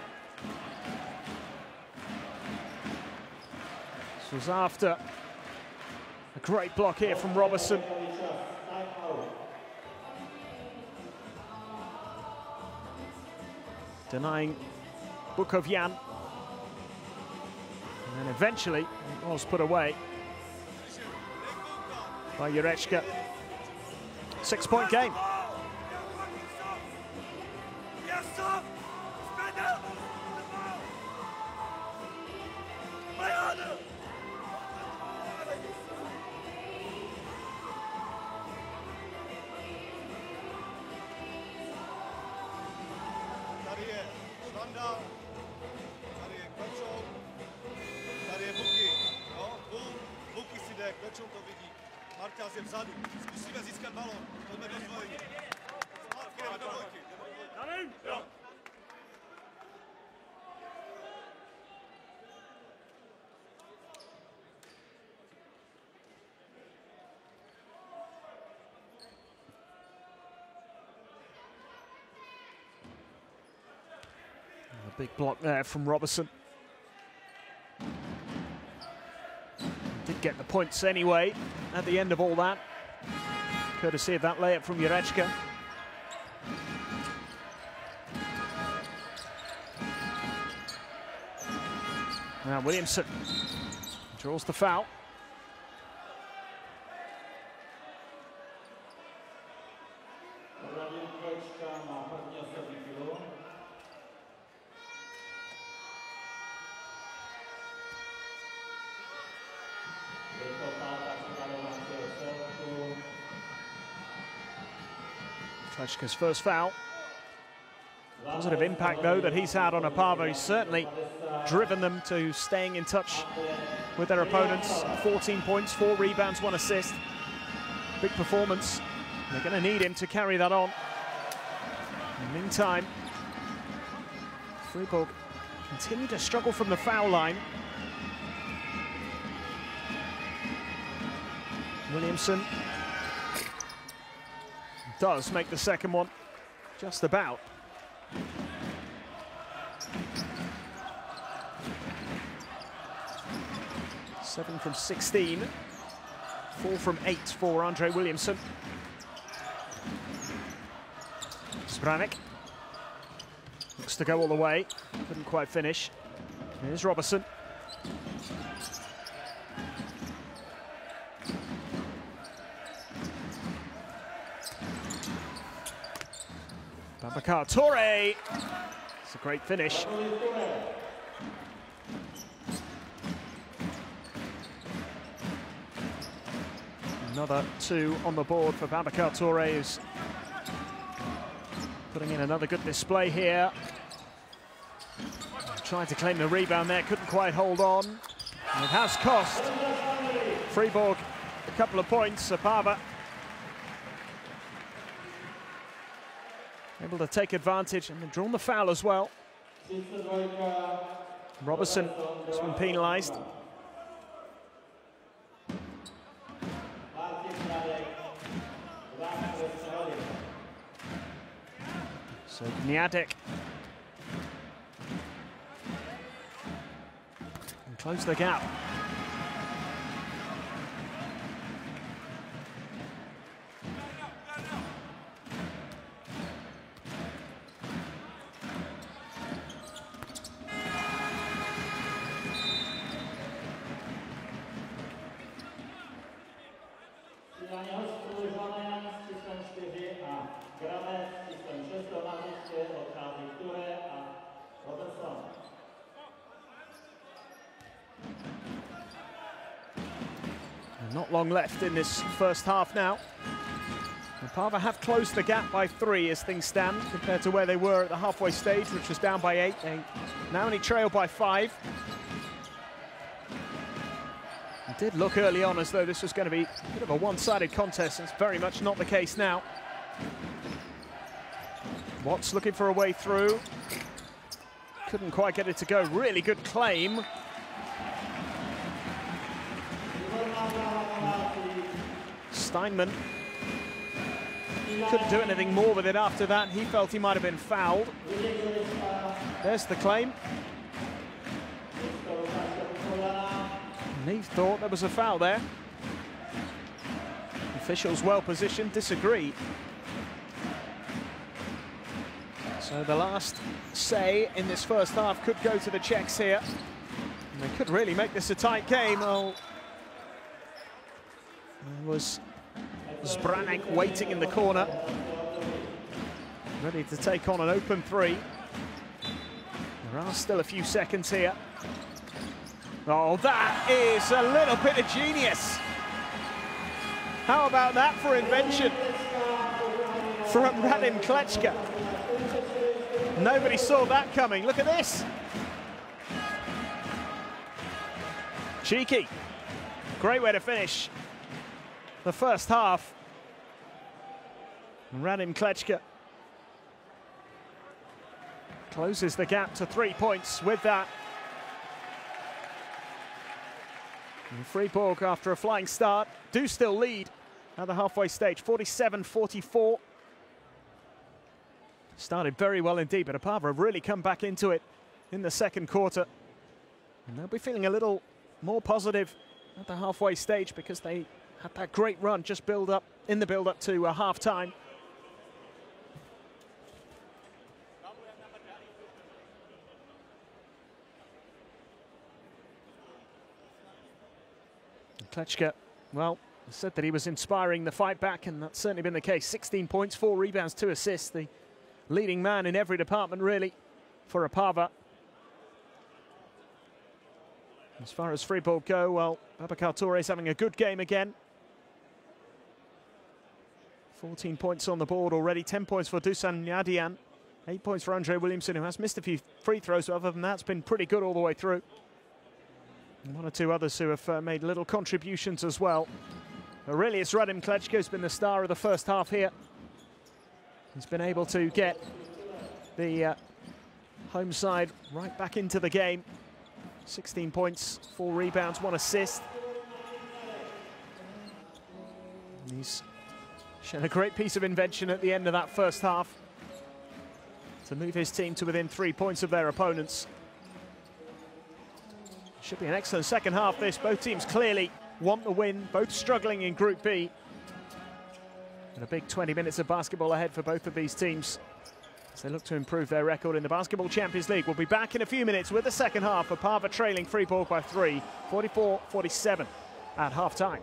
This was after a great block here from Robertson. Denying Bukovian. And then eventually it was put away by Jurečka. 6-point game. Tady je Švanda, tady je Kočov, tady je Buky. No, Buky si jde, Kočov to vidí. Marťas je vzadu. Zkusíme získat balon. Pojďme do dvojky. Zpátky jdeme do dvojky. Jo. A big block there from Robertson. Did get the points anyway at the end of all that, courtesy of that layup from Jurečka. Now Williamson draws the foul. Jurečka's first foul. Positive impact, though, that he's had on Opava. He's certainly driven them to staying in touch with their opponents. 14 points, 4 rebounds, 1 assist. Big performance. They're going to need him to carry that on. In the meantime, Fribourg continue to struggle from the foul line. Williamson does make the second one, just about. Seven from 16, 4 from 8 for Andre Williamson. Zbranek looks to go all the way, couldn't quite finish. Here's Robertson. Babacar Touré. It's a great finish. Another 2 on the board for Babacar Touré, who's putting in another good display here. Tried to claim the rebound there, couldn't quite hold on. And it has cost Fribourg a couple of points. Opava able to take advantage and drawn the foul as well. Robertson has been penalised. So Gniadek can close the gap. Not long left in this first half now. Opava have closed the gap by 3 as things stand, compared to where they were at the halfway stage, which was down by 8. They now only trail by 5. It did look early on as though this was going to be a bit of a one-sided contest. It's very much not the case now. Watts looking for a way through. Couldn't quite get it to go. Really good claim. Steinman couldn't do anything more with it after that. He felt he might have been fouled. There's the claim. Neve thought there was a foul there. Officials well positioned disagree. So the last say in this first half could go to the Czechs here. And they could really make this a tight game. Well, there was Zbranek waiting in the corner, ready to take on an open three. There are still a few seconds here. Oh, that is a little bit of genius. How about that for invention from Radim Klečka? Nobody saw that coming. Look at this. Cheeky. Great way to finish the first half. Radim Klečka closes the gap to 3 points with that. And Fribourg, after a flying start, do still lead at the halfway stage, 47-44. Started very well indeed, but Opava have really come back into it in the second quarter. And they'll be feeling a little more positive at the halfway stage because they had that great run just in the build-up to half-time. Klečka, well, said that he was inspiring the fight back, and that's certainly been the case. 16 points, 4 rebounds, 2 assists. The leading man in every department, really, for Opava. As far as Fribourg go, well, Babacar Touré is having a good game again. 14 points on the board already, 10 points for Dusan Nyadian, 8 points for Andre Williamson, who has missed a few free throws, but other than that, it's been pretty good all the way through. And 1 or 2 others who have made little contributions as well. But really, it's Radim Klečka who's been the star of the first half here. He's been able to get the home side right back into the game. 16 points, 4 rebounds, 1 assist. And he's shown a great piece of invention at the end of that first half to move his team to within 3 points of their opponents. Should be an excellent second half this. Both teams clearly want the win, both struggling in Group B. And a big 20 minutes of basketball ahead for both of these teams as they look to improve their record in the Basketball Champions League. We'll be back in a few minutes with the second half. Opava trailing Fribourg by 3, 44-47 at half-time.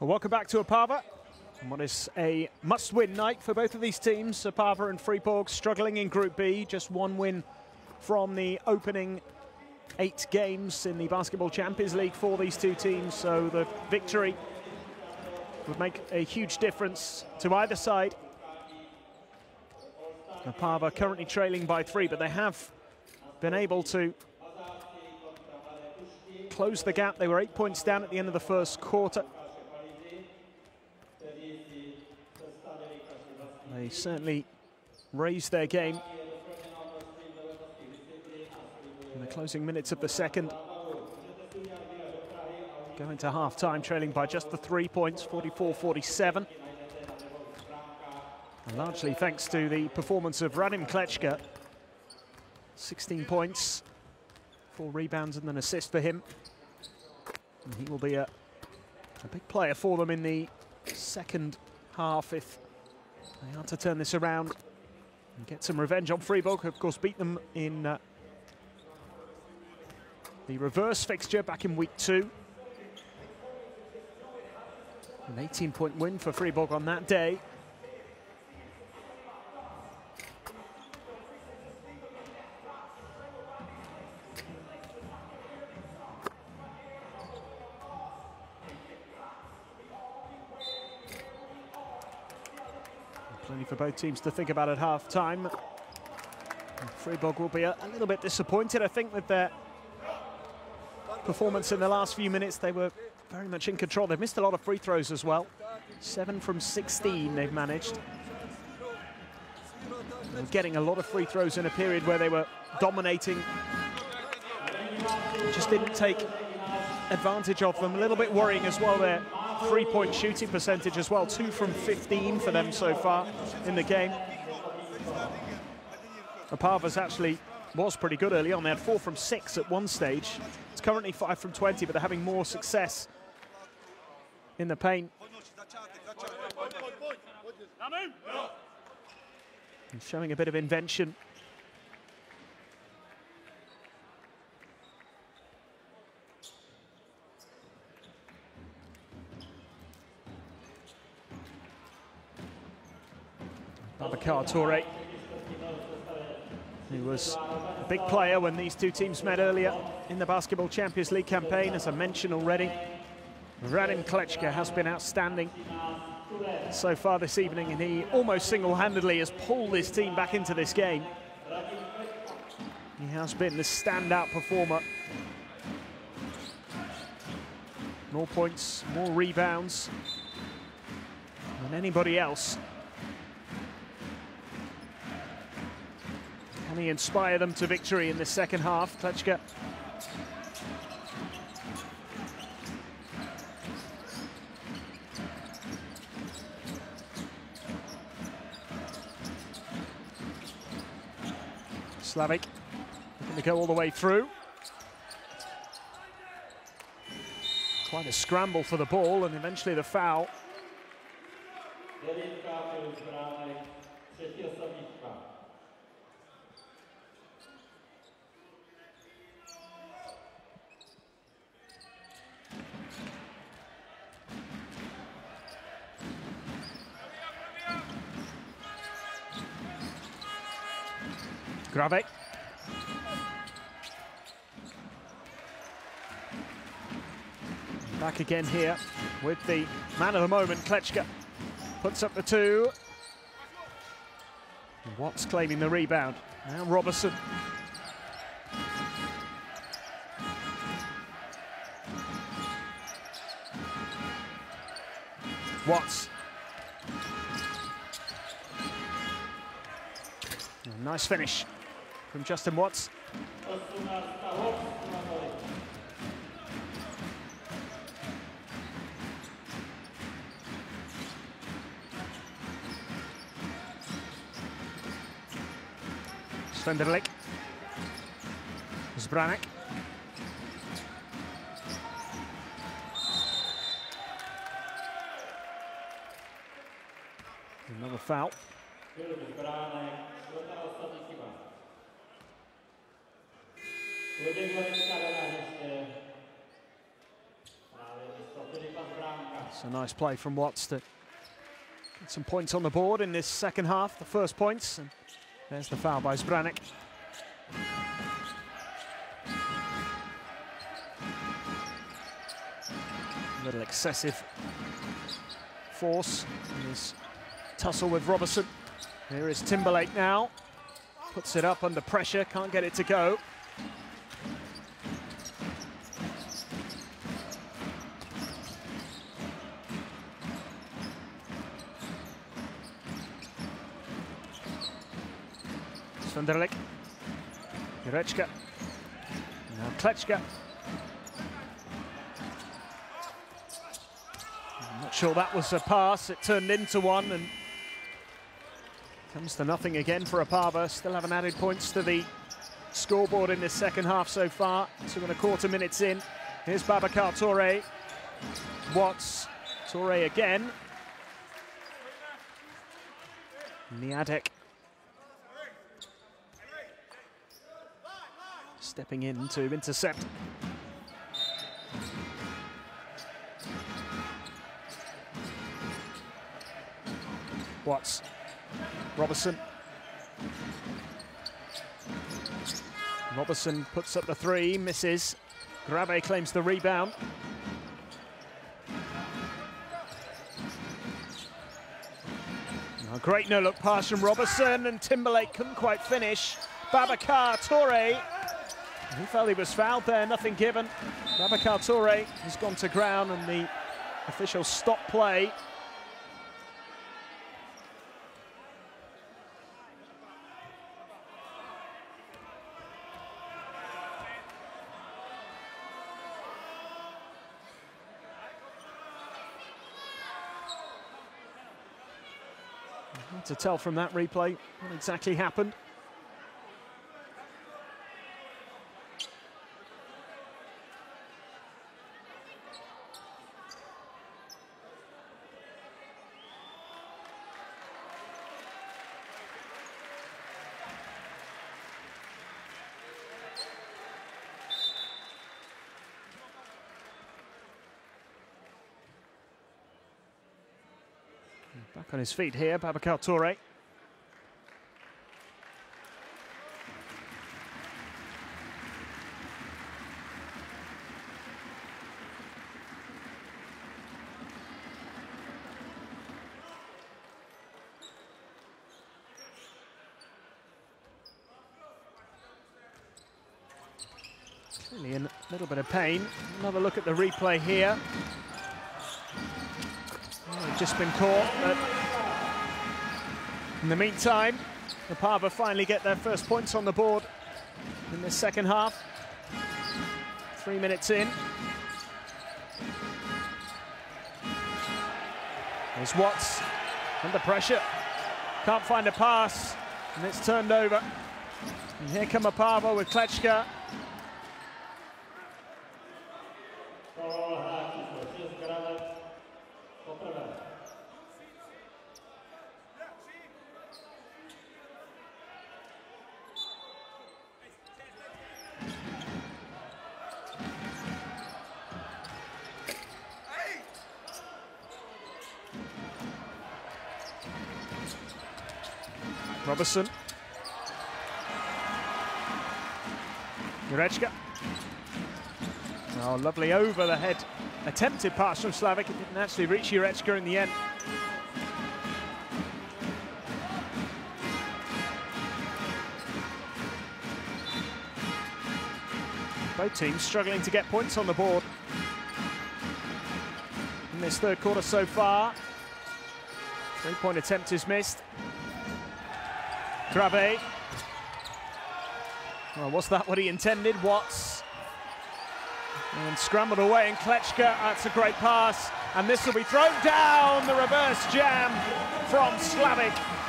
Well, welcome back to Opava. And what is a must-win night for both of these teams. Opava and Fribourg struggling in Group B. Just one win from the opening 8 games in the Basketball Champions League for these two teams. So the victory would make a huge difference to either side. Opava currently trailing by 3, but they have been able to close the gap. They were 8 points down at the end of the first quarter. They certainly raised their game in the closing minutes of the second. Going to half-time trailing by just the 3 points, 44-47. And largely thanks to the performance of Radim Klečka. 16 points, 4 rebounds and an assist for him. And he will be a big player for them in the second half if they are to turn this around and get some revenge on Fribourg, who of course beat them in the reverse fixture back in week 2. An 18-point win for Fribourg on that day. Plenty for both teams to think about at half-time. Fribourg will be a little bit disappointed, I think, with their performance in the last few minutes. They were very much in control. They've missed a lot of free throws as well. 7 from 16 they've managed. They were getting a lot of free throws in a period where they were dominating. Just didn't take advantage of them. A little bit worrying as well, their 3-point shooting percentage as well. 2 from 15 for them so far in the game. Opava's actually was pretty good early on. They had 4 from 6 at one stage. It's currently 5 from 20, but they're having more success in the paint. And showing a bit of invention. Babacar Touré, who was a big player when these two teams met earlier in the Basketball Champions League campaign, as I mentioned already. Radim Klečka has been outstanding so far this evening, and he almost single-handedly has pulled his team back into this game. He has been the standout performer. More points, more rebounds than anybody else. Can he inspire them to victory in the second half? Klečka. Slavic looking to go all the way through. Quite a scramble for the ball and eventually the foul. Grave. Back again here with the man of the moment, Klečka. Puts up the 2. Watts claiming the rebound. Now Robertson. Watts. A nice finish from Justin Watts. Svenderlik. Zbranek. Another foul. It's a nice play from Watts to get some points on the board in this second half, the first points. And there's the foul by Zbranek. A little excessive force in his tussle with Robertson. Here is Timberlake now. Puts it up under pressure, can't get it to go. Sunderlik. Jurečka. Now Klečka. I'm not sure that was a pass. It turned into one and comes to nothing again for Opava. Still haven't added points to the scoreboard in this second half so far. 2.25 minutes in. Here's Babacar Touré. Watts. Touré again. Niadek. Stepping in to intercept. Watts. Robertson. Robertson puts up the three, misses. Grave claims the rebound. A great no-look pass from Robertson, and Timberlake couldn't quite finish. Babacar Touré. He felt he was fouled there, nothing given. Babacar Touré has gone to ground and the official stopped play. Hard to tell from that replay what exactly happened. Back on his feet here, Babacar Touré. Clearly in a little bit of pain. Another look at the replay here. Just been caught, but in the meantime, Opava finally get their first points on the board in the second half. 3 minutes in. There's Watts under pressure. Can't find a pass, and it's turned over. And here come Opava with Klečka. Robertson. Jurečka. Oh, lovely over the head. Attempted pass from Slavic. It didn't actually reach Jurečka in the end. Both teams struggling to get points on the board in this third quarter so far. 3-point attempt is missed. Grave. Well, was that what he intended? Watts. And scrambled away, and Klečka, that's a great pass. And this will be thrown down, the reverse jam from Slavic.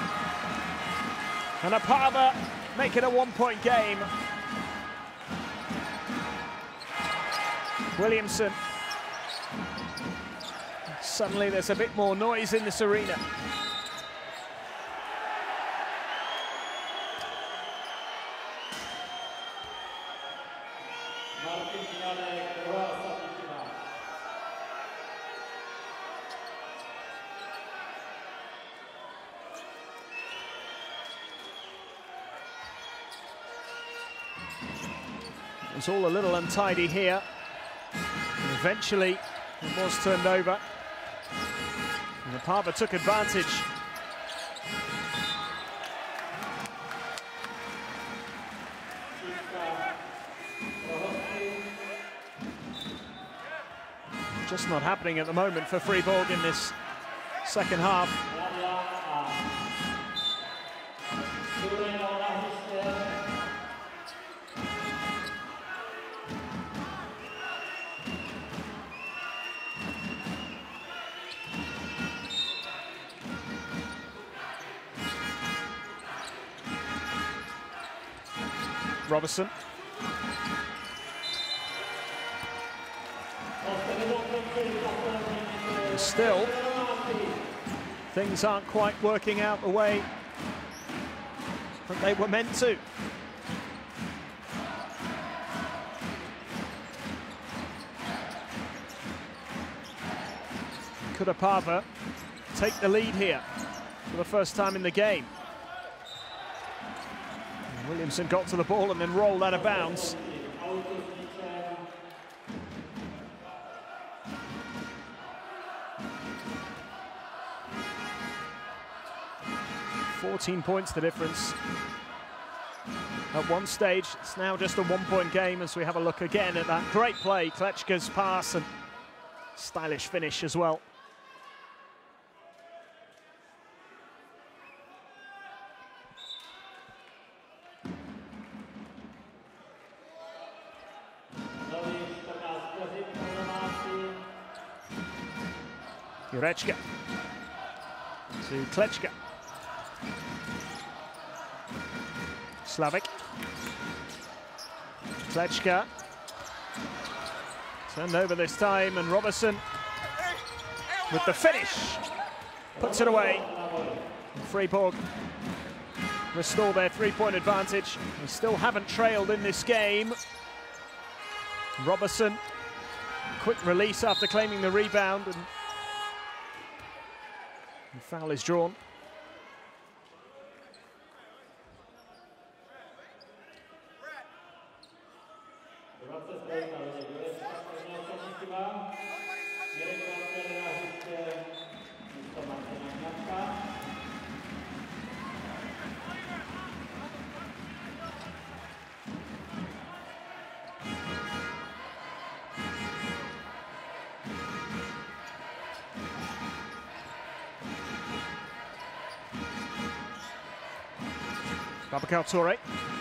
And Opava make it a 1-point game. Williamson. Suddenly there's a bit more noise in this arena. was all a little untidy here. And eventually, it was turned over. And Opava took advantage. Just not happening at the moment for Fribourg in this second half. Robertson. And still, things aren't quite working out the way that they were meant to. Could Opava take the lead here for the first time in the game? Williamson got to the ball and then rolled out of bounds. "14 points the difference. At one stage, it's now just a one-point game as we have a look again at that great play, Kletschka's pass and stylish finish as well. Jurečka to Kletschka. Slavik. Kletschka. Turned over this time, and Robertson with the finish puts it away. And Fribourg restore their three-point advantage. They still haven't trailed in this game. Robertson, quick release after claiming the rebound, and the foul is drawn. Babacar Touré.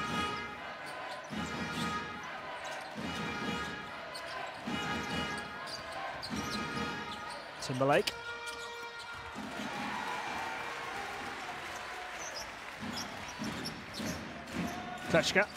Timberlake. Kletschka.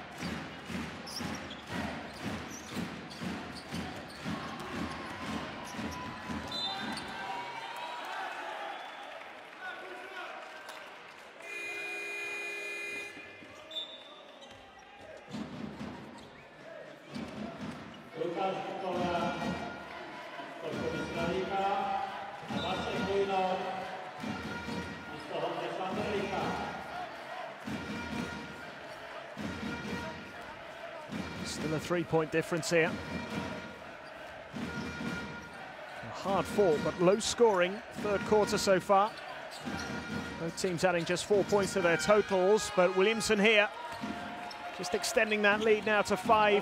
Still a three-point difference here. A hard fought but low scoring third quarter so far. Both teams adding just 4 points to their totals, but Williamson here just extending that lead now to 5.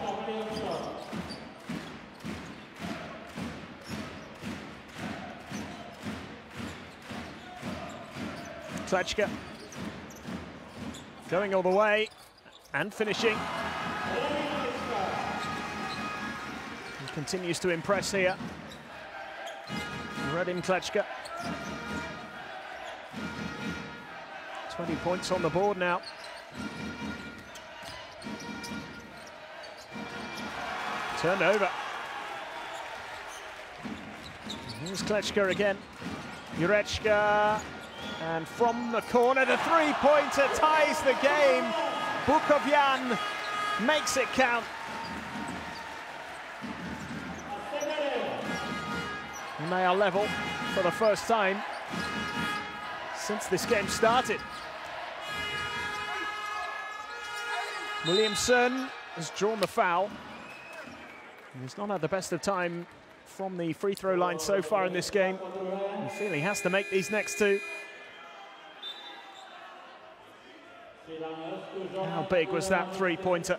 Kletschka going all the way and finishing. He continues to impress here. Radim Kletschka. 20 points on the board now. Turned over. Here's Kletschka again. Jurečka. And from the corner, the three-pointer ties the game. Bukovjan makes it count. And they are level for the first time since this game started. Williamson has drawn the foul. He's not had the best of time from the free throw line so far in this game. I feel he has to make these next two. How big was that three-pointer?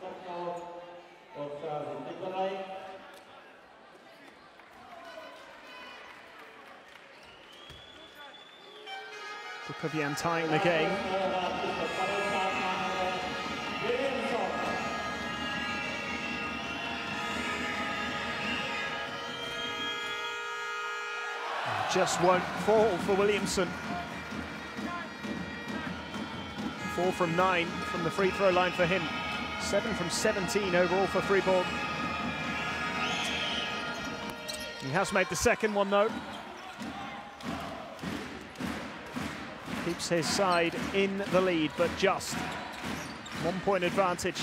Bukovian tying the game. Just won't fall for Williamson. 4 from 9 from the free throw line for him. 7 from 17 overall for Fribourg. He has made the second one though. Keeps his side in the lead, but just 1 point advantage.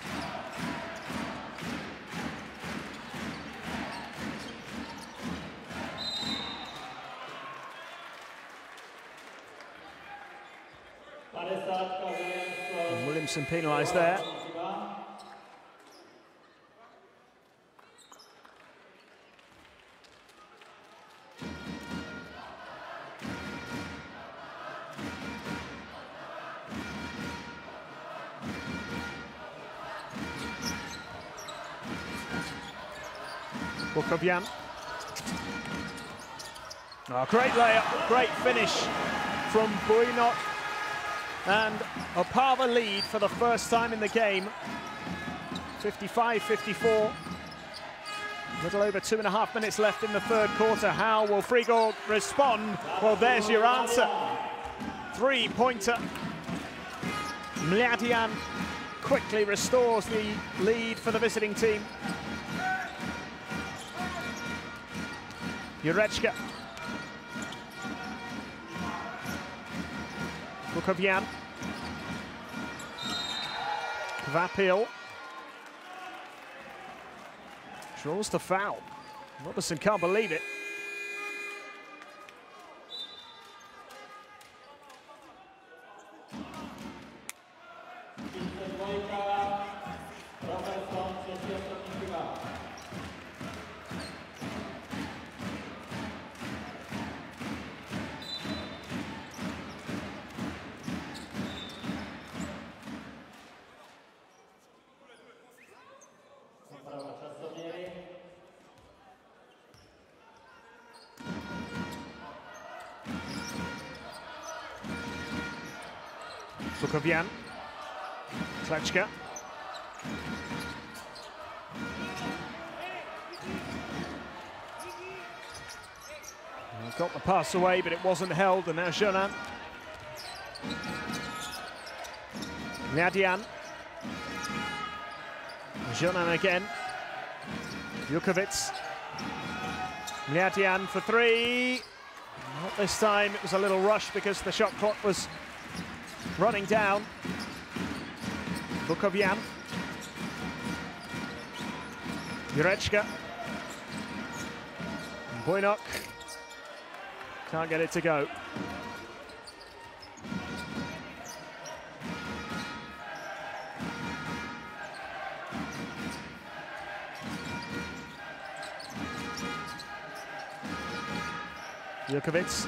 And Williamson penalised there. Bukovian. Oh, great layup, great finish from Buinok. And Opava lead for the first time in the game. 55-54. A little over 2.5 minutes left in the third quarter. How will Fribourg respond? Well, there's your answer. Three-pointer. Mladian quickly restores the lead for the visiting team. Jurečka. Bukovian. Kvapil. Draws the foul. Robertson can't believe it. Bukovian. Klečka. Got the pass away, but it wasn't held, and now Jonan. Mladian. Jonan again. Jukovic. Mladian for three. Not this time, it was a little rush because the shot clock was running down. Bukovian. Jurečka. Buinok. Can't get it to go. Jukovic.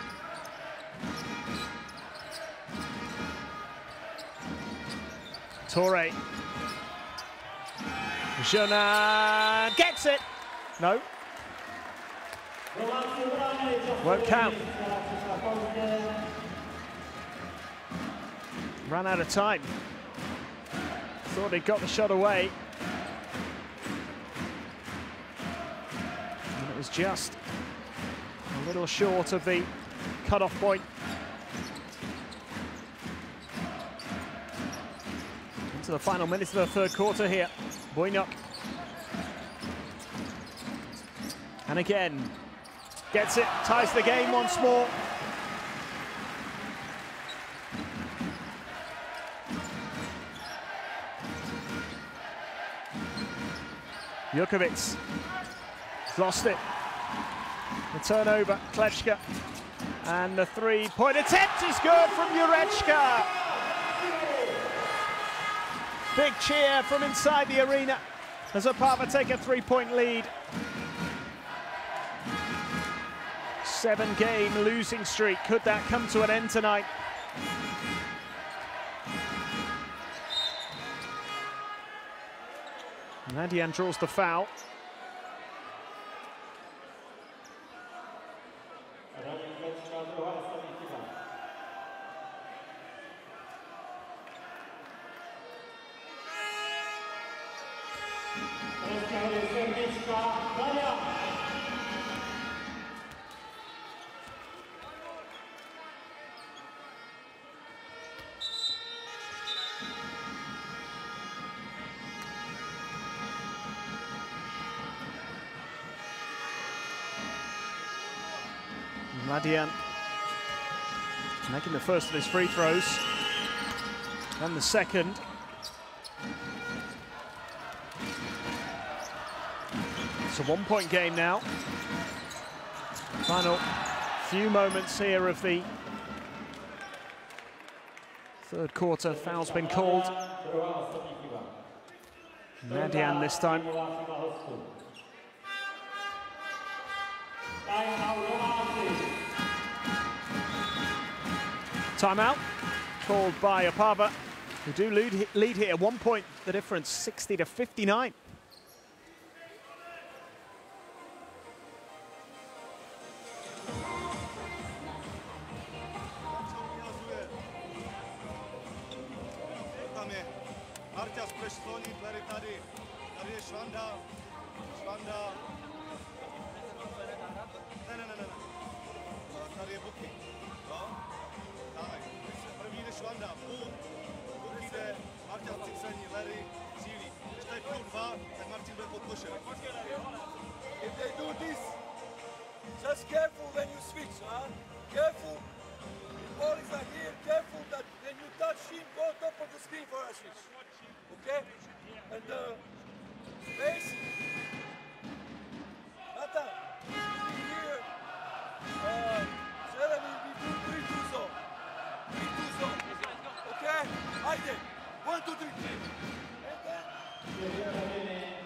Torre. Jonan gets it. No. Won't count. Ran out of time. Thought he got the shot away. And it was just a little short of the cut-off point. Into the final minutes of the third quarter here. Buinok. And again, gets it, ties the game once more. Jukovic. Lost it. The turnover, Klečka. And the three-point attempt is good from Jurečka. Big cheer from inside the arena as Opava take a 3-point lead. 7-game losing streak. Could that come to an end tonight? Nadian draws the foul. Nadian making the first of his free throws, and the second. It's a 1-point game now. Final few moments here of the third quarter. Foul's been called. Nadian this time. Timeout called by Opava, who do lead here. 1 point the difference, 60-59. If they do this, just careful when you switch, huh? Careful. The ball is not here. Careful that when you touch him, go top of the screen for a switch. Okay? And space. Nathan, here. Jeremy, we do 3-2 zone. 3-2 zone. Okay? Haydi. 1, 2, 3. And then.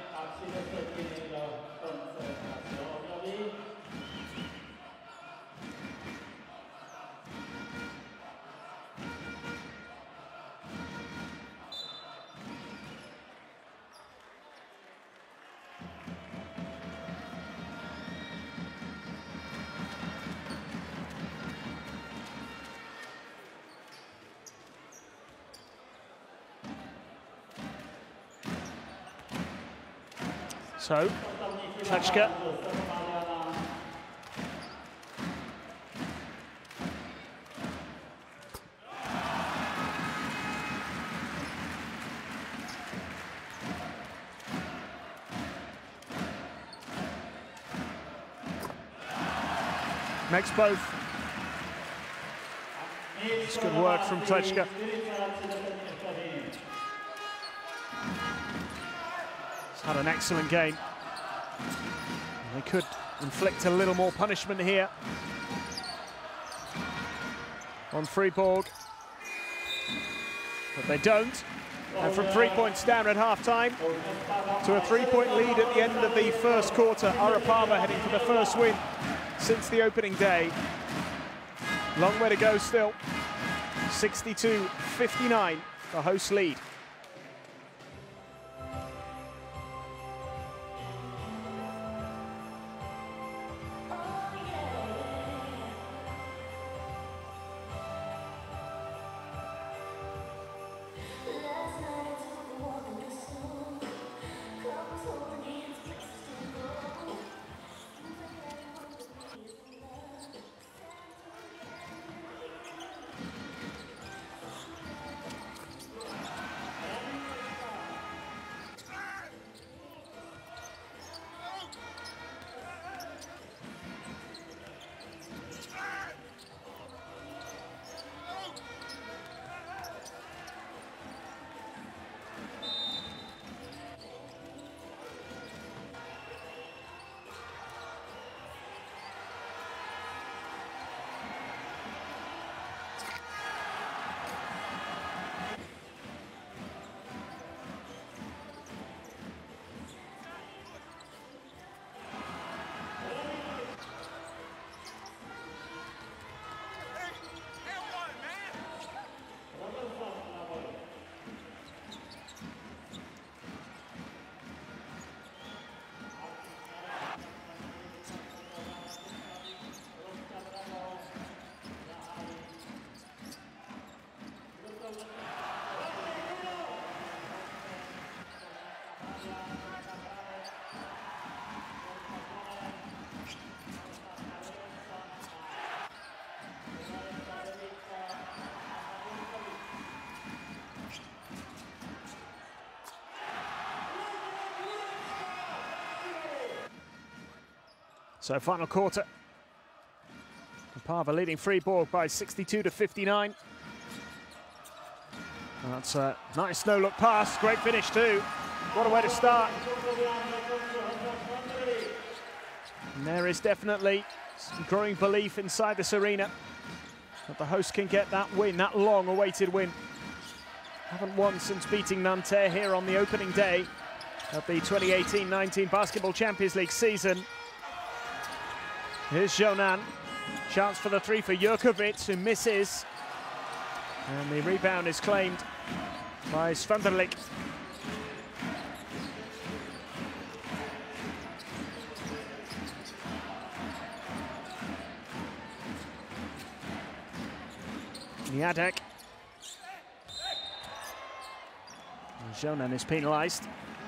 So, Tletchka. Makes both. It's good work from Tletchka. He's had an excellent game. They could inflict a little more punishment here on Fribourg, but they don't. And from 3 points down at half-time to a 3-point lead at the end of the first quarter, Opava heading for the first win since the opening day. Long way to go still. 62-59, the host lead. So final quarter. Opava leading Fribourg by 62-59. That's a nice no-look pass. Great finish too. What a way to start. And there is definitely some growing belief inside this arena that the host can get that win, that long-awaited win. Haven't won since beating Nanterre here on the opening day of the 2018-19 Basketball Champions League season. Here's Jonan. Chance for the three for Jurkovic, who misses. And the rebound is claimed by Svanderlik. Niadek. Jonan is penalised.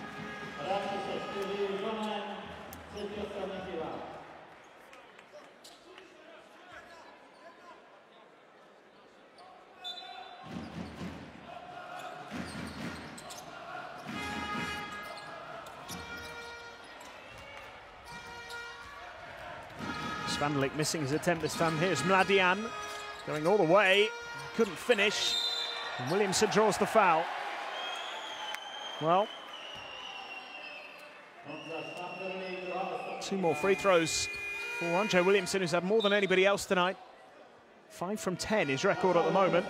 Svanderlik missing his attempt this time. Here's Mladian going all the way, couldn't finish, and Williamson draws the foul. Well, two more free throws for Andre Williamson, who's had more than anybody else tonight. 5 from 10, his record at the moment.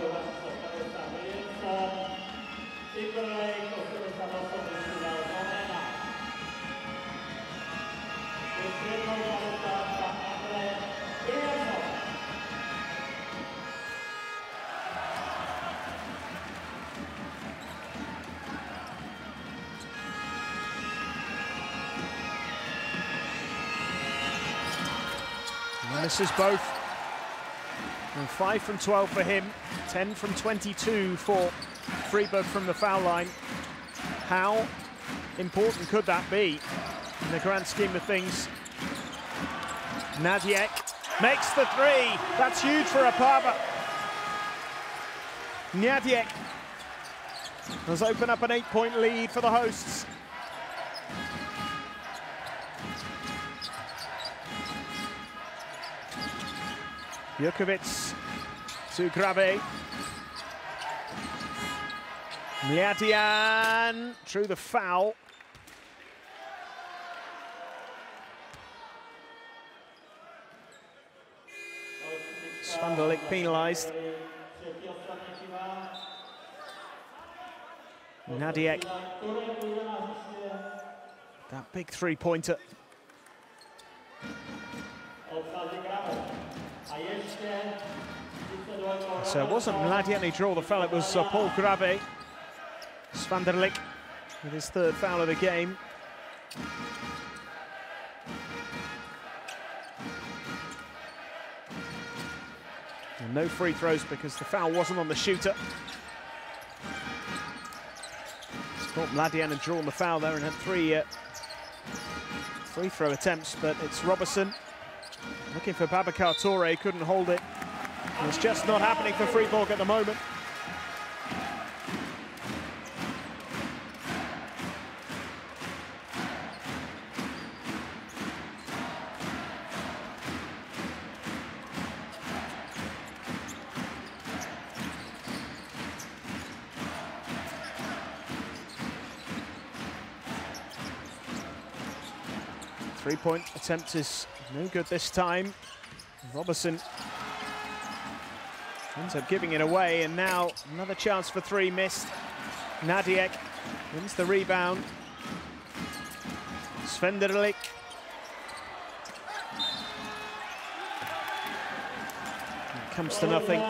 And this is both. And 5 from 12 for him, 10 from 22 for Fribourg from the foul line. How important could that be in the grand scheme of things? Nadiek makes the three. That's huge for Opava. Nadiek has opened up an 8-point lead for the hosts. Jurkovic to Grave. Mladian drew the foul. Svanderlik penalised. Nadiek. That big three-pointer. So it wasn't Mladian who drew the foul, it was Paul Grave. Svanderlik with his third foul of the game. And no free throws because the foul wasn't on the shooter. Thought Mladian had drawn the foul there and had 3 free throw attempts, but it's Robertson looking for Babacar Touré, couldn't hold it. And it's just not happening for Fribourg at the moment. Three-point attempt is no good this time. Robertson ends up giving it away, and now another chance for three missed. Nadiek wins the rebound. Svanderlik. It comes to nothing.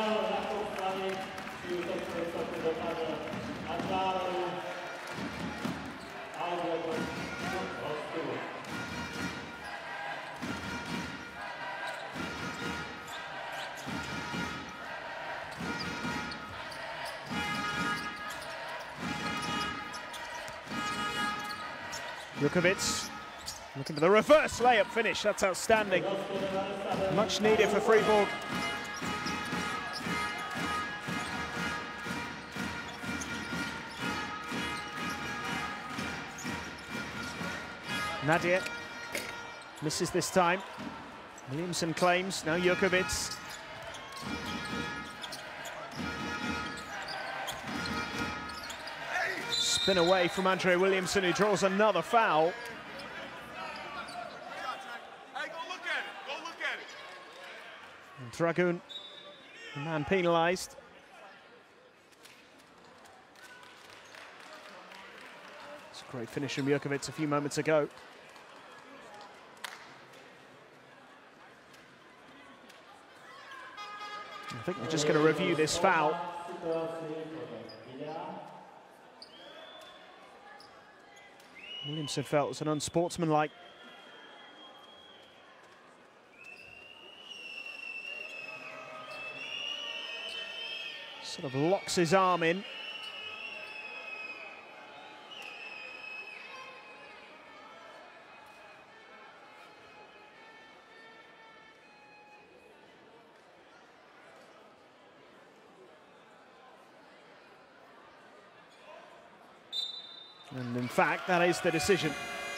Jurkovic looking for the reverse layup finish. That's outstanding. Much needed for Fribourg. Nadiek. Misses this time. Williamson claims, now Jurkovic. Spin away from Andre Williamson, who draws another foul. Hey, go look at it. Go look at it. And Dragoon, the man penalised. It's a great finish from Jurkovic a few moments ago. I think we're just going to review this foul. Williamson felt it was an unsportsmanlike. Sort of locks his arm in. And in fact, that is the decision.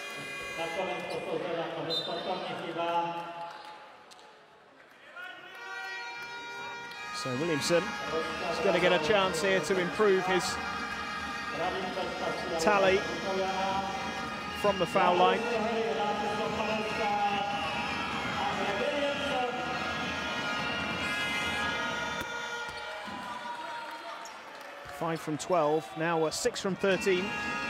So Williamson is going to get a chance here to improve his tally from the foul line. Five from 12, now 6 from 13.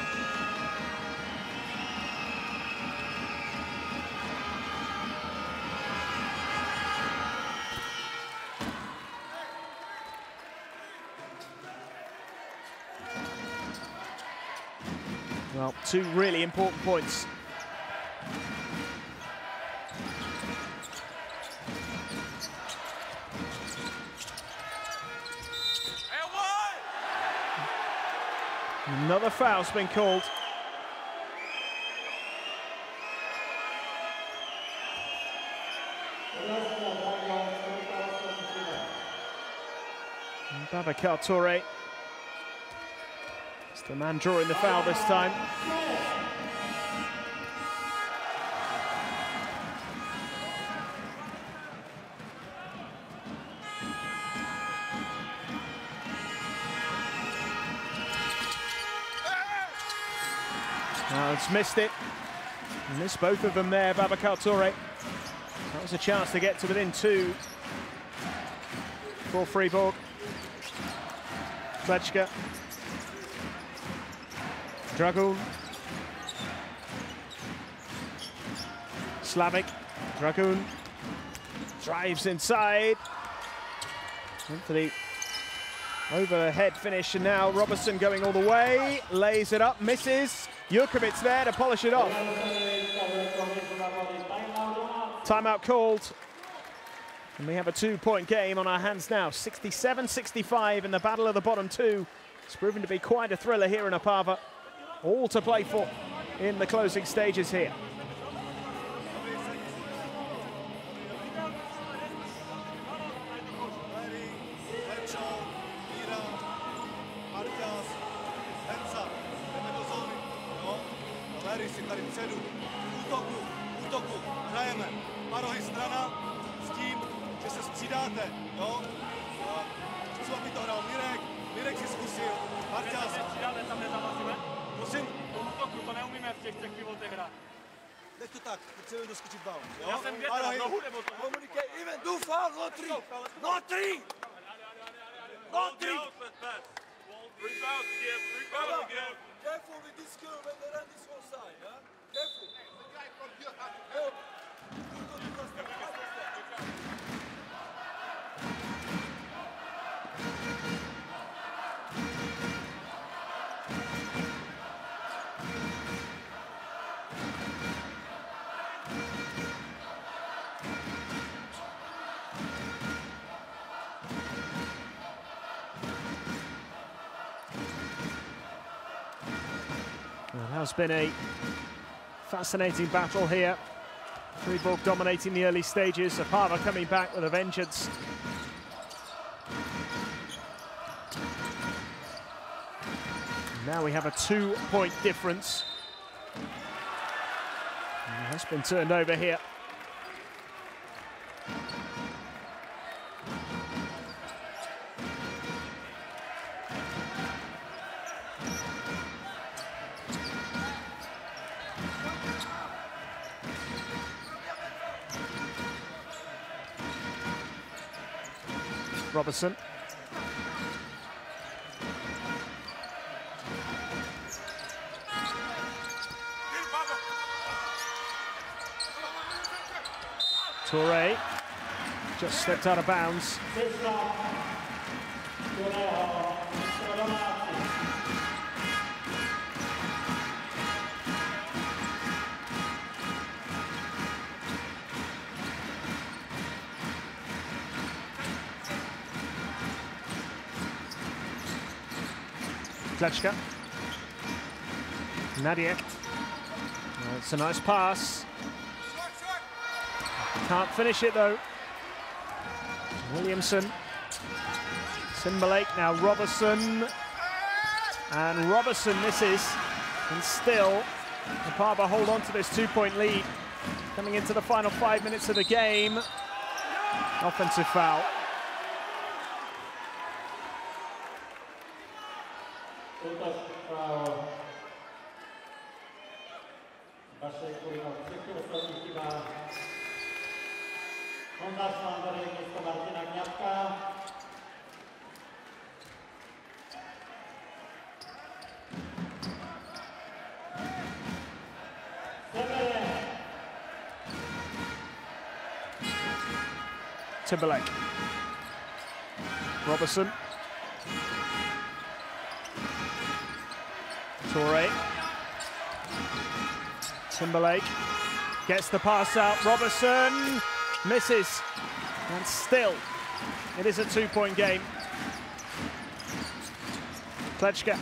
Well, two really important points. Another foul's been called. And Babacar Touré is the man drawing the foul this time. Now it's missed it. Missed both of them there, Babacar Touré. That was a chance to get to within 2 for Fribourg. Kletschke. Dragoon. Slavic. Dragoon drives inside. And for the overhead finish, and now Robertson going all the way. Lays it up, misses. Jurkovic there to polish it off. Timeout called. And we have a 2-point game on our hands now. 67-65 in the battle of the bottom two. It's proven to be quite a thriller here in Opava. All to play for in the closing stages here. Útoku hrajeme parohy strana s tím, že se střídáte, jo? Chci, aby to hrál Mirek si zkusil, Marťas. Tam nezavazíme? Prosím? Do útoku, to neumíme v těch pivotech hrát. Nech to tak, potřebujeme doskočit bál, jo? Já jsem kde teda, nohu nebo to? Communicate, even do foul, no three! No three! No three! Three fouls again. Careful with this girl when they run this whole side, huh? Careful. Help. Well, it has been a fascinating battle here. Fribourg dominating the early stages. Opava coming back with a vengeance. Now we have a 2-point difference. That's been turned over here. Robertson. Toure just slipped out of bounds. Klečka. Nadia. Oh, it's a nice pass. Can't finish it though. Williamson. Timberlake, now Robertson. And Robertson misses. And still, Opava hold on to this 2-point lead. Coming into the final 5 minutes of the game. Offensive foul. Timberlake. Robertson. Toure. Timberlake gets the pass out. Robertson misses. And still, it is a 2-point game. Klečka.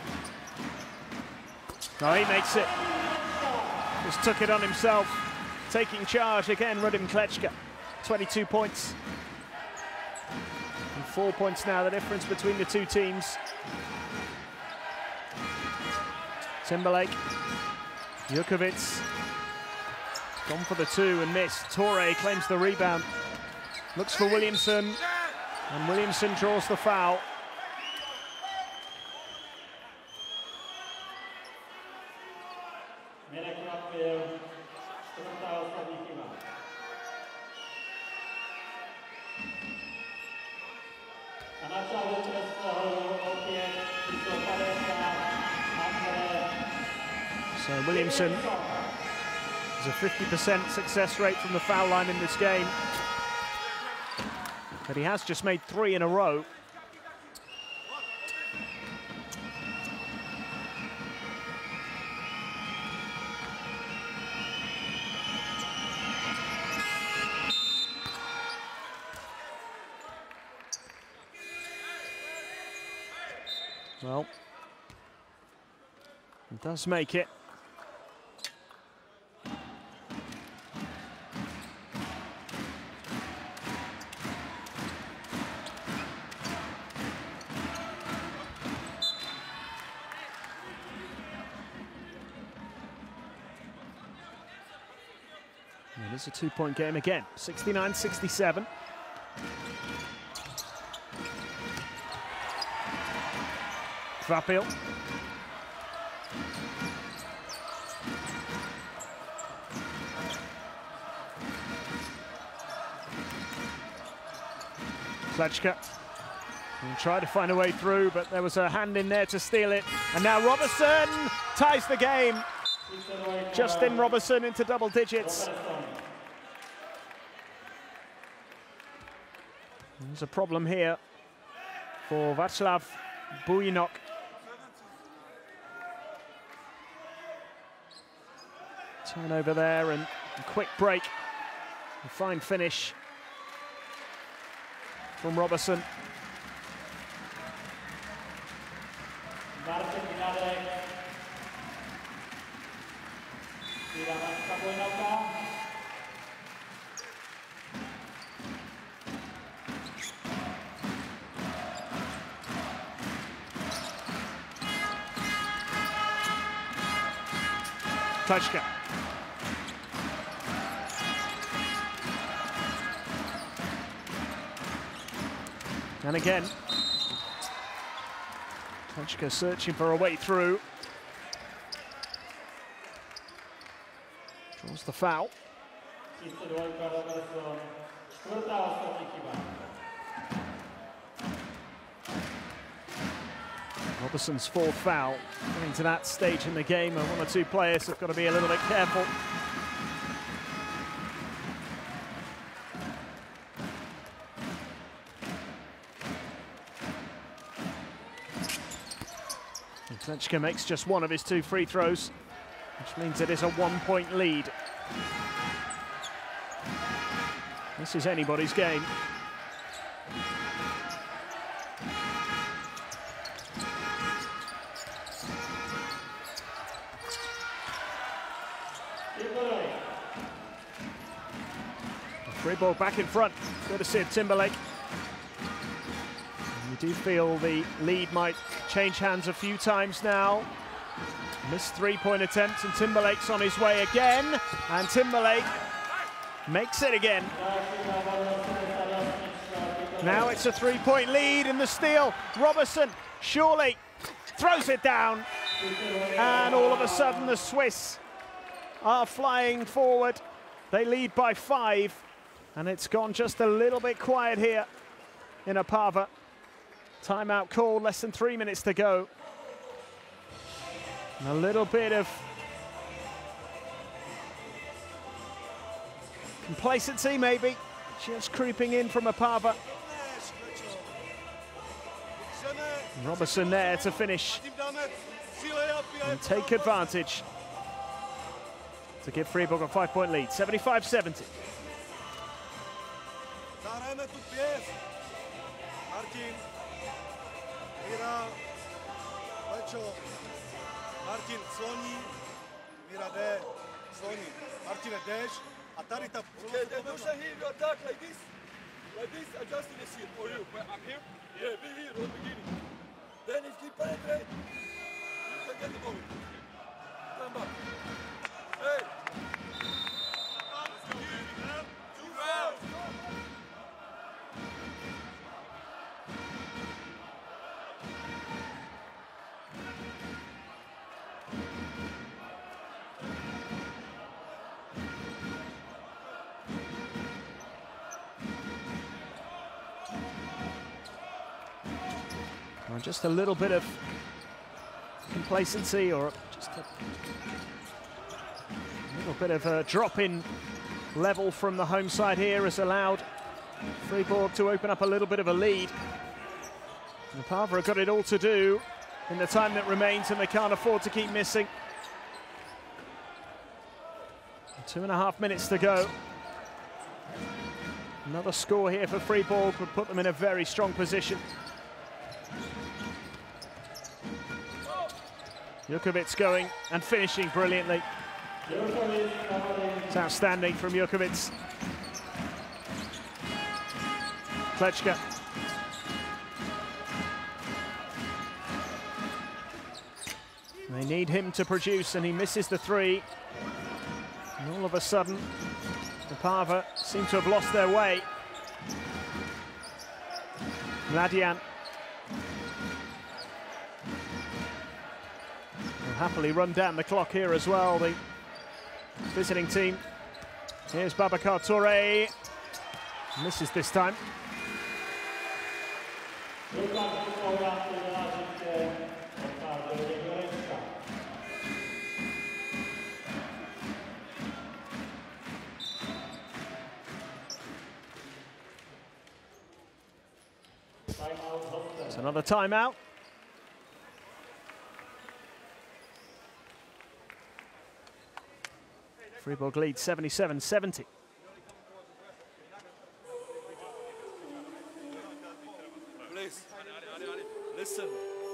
Oh, he makes it. Just took it on himself. Taking charge again, Radim Klečka. 22 points. And 4 points now, the difference between the two teams. Timberlake. Jukovic. Gone for the 2 and missed. Toure claims the rebound. Looks for Williamson. And Williamson draws the foul. So Williamson has a 50% success rate from the foul line in this game. But he has just made 3 in a row. Well, he does make it. It is a 2-point game again, 69-67. Kvapil. Klečka. And tried to find a way through, but there was a hand in there to steal it. And now Robertson ties the game. Justin Robertson into double digits. There's a problem here for Václav Bujinok. Turnover there and a quick break. A fine finish from Robertson. Klečka. And again, Klečka searching for a way through. Draws the foul. Robertson's fourth foul. Getting to that stage in the game, and one or two players have got to be a little bit careful. Klečka makes just one of his two free throws, which means it is a 1-point lead. This is anybody's game. Free ball back in front, courtesy of Timberlake. You do feel the lead might change hands a few times now. Missed three-point attempt, and Timberlake's on his way again, and Timberlake makes it again. Now it's a three-point lead in the steal. Robertson surely throws it down, and all of a sudden the Swiss are flying forward. They lead by 5, and it's gone just a little bit quiet here in Opava. Timeout call, less than 3 minutes to go. And a little bit of complacency maybe, just creeping in from Opava. Robertson there to finish and take advantage to give Fribourg a 5-point lead, 75-70. Martin sloní, Mira jde, sloní. Martine, jdeš a tady ta... Okay, then do here, you attack like this, adjust in the seat for you. I'm here? Yeah, be here from the beginning. Then if you penetrate, you can get the ball. Come back. Hey! Too fast! Well, just a little bit of complacency, or just a little bit of a drop in level from the home side here has allowed Fribourg to open up a little bit of a lead. And Opava have got it all to do in the time that remains, and they can't afford to keep missing. 2.5 minutes to go. Another score here for Fribourg would put them in a very strong position. Jukovic going and finishing brilliantly. It's outstanding from Jukovic. Klečka. They need him to produce, and he misses the three. And all of a sudden, Opava seem to have lost their way. Mladian will happily run down the clock here as well, the visiting team. Here's Babacar Touré. Misses this time. It's another timeout. Fribourg lead 77-70. Please, listen.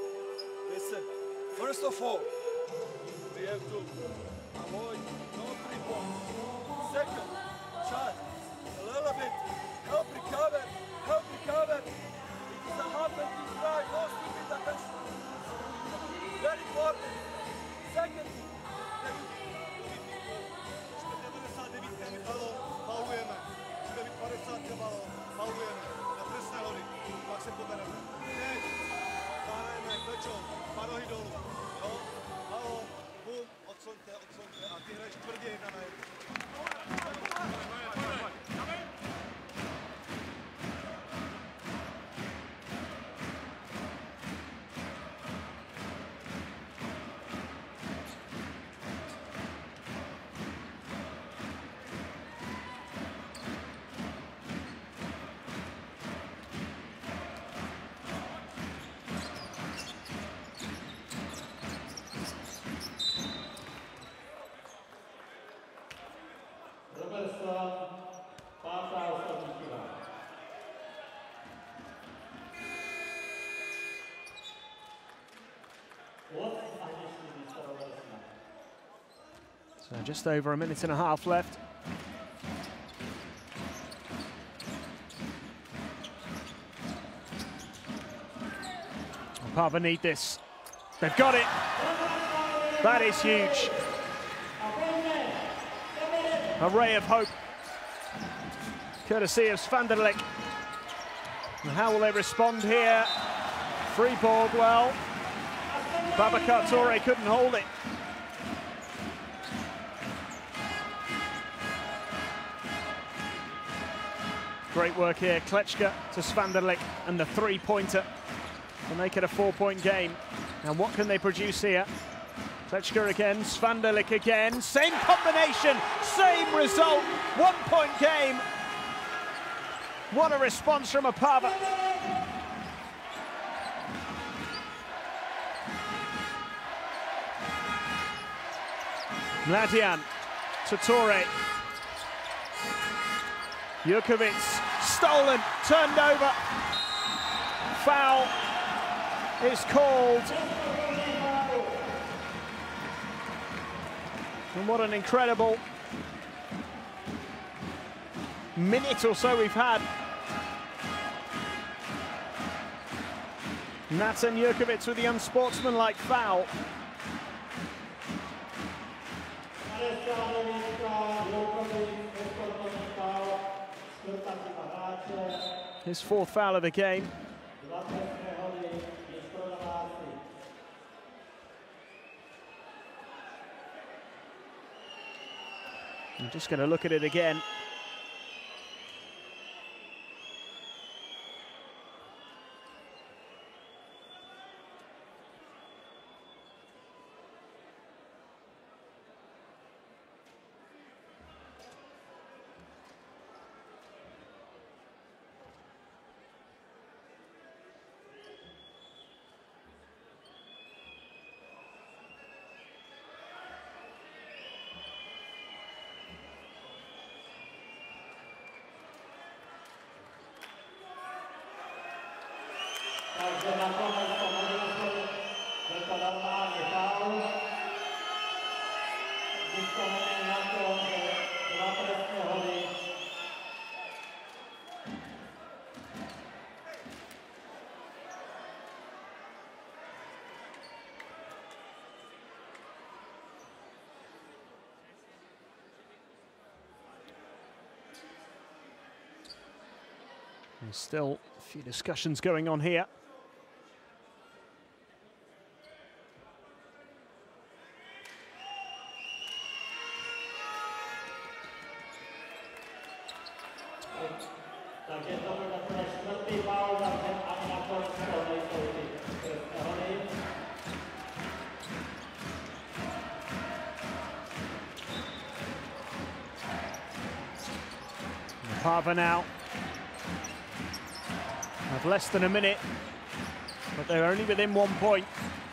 First of all, we have to avoid no 3 points. Second, try a little bit, help recover. It's a half and this drive, no stupid attention. Very important. Second, Faulujeme. 50 balón, faulujeme. Na trestné hody. Pak se potom So just over a minute and a half left. Opava need this. They've got it. That is huge. A ray of hope, courtesy of Svanderlik. And how will they respond here? Fribourg, well, Babacar Touré couldn't hold it. Great work here, Klečka to Svanderlik, and the three-pointer to make it a 4-point game. Now what can they produce here? Klečka again, Svanderlik again, same combination, same result, 1-point game. What a response from Opava. Mladian to Touré. Jurkovic, stolen, turned over. Foul is called. And what an incredible minute or so we've had. Natan Jurkovic with the unsportsmanlike foul. His fourth foul of the game. I'm just going to look at it again. There's still a few discussions going on here. Opava now. Have less than a minute, but they're only within 1 point.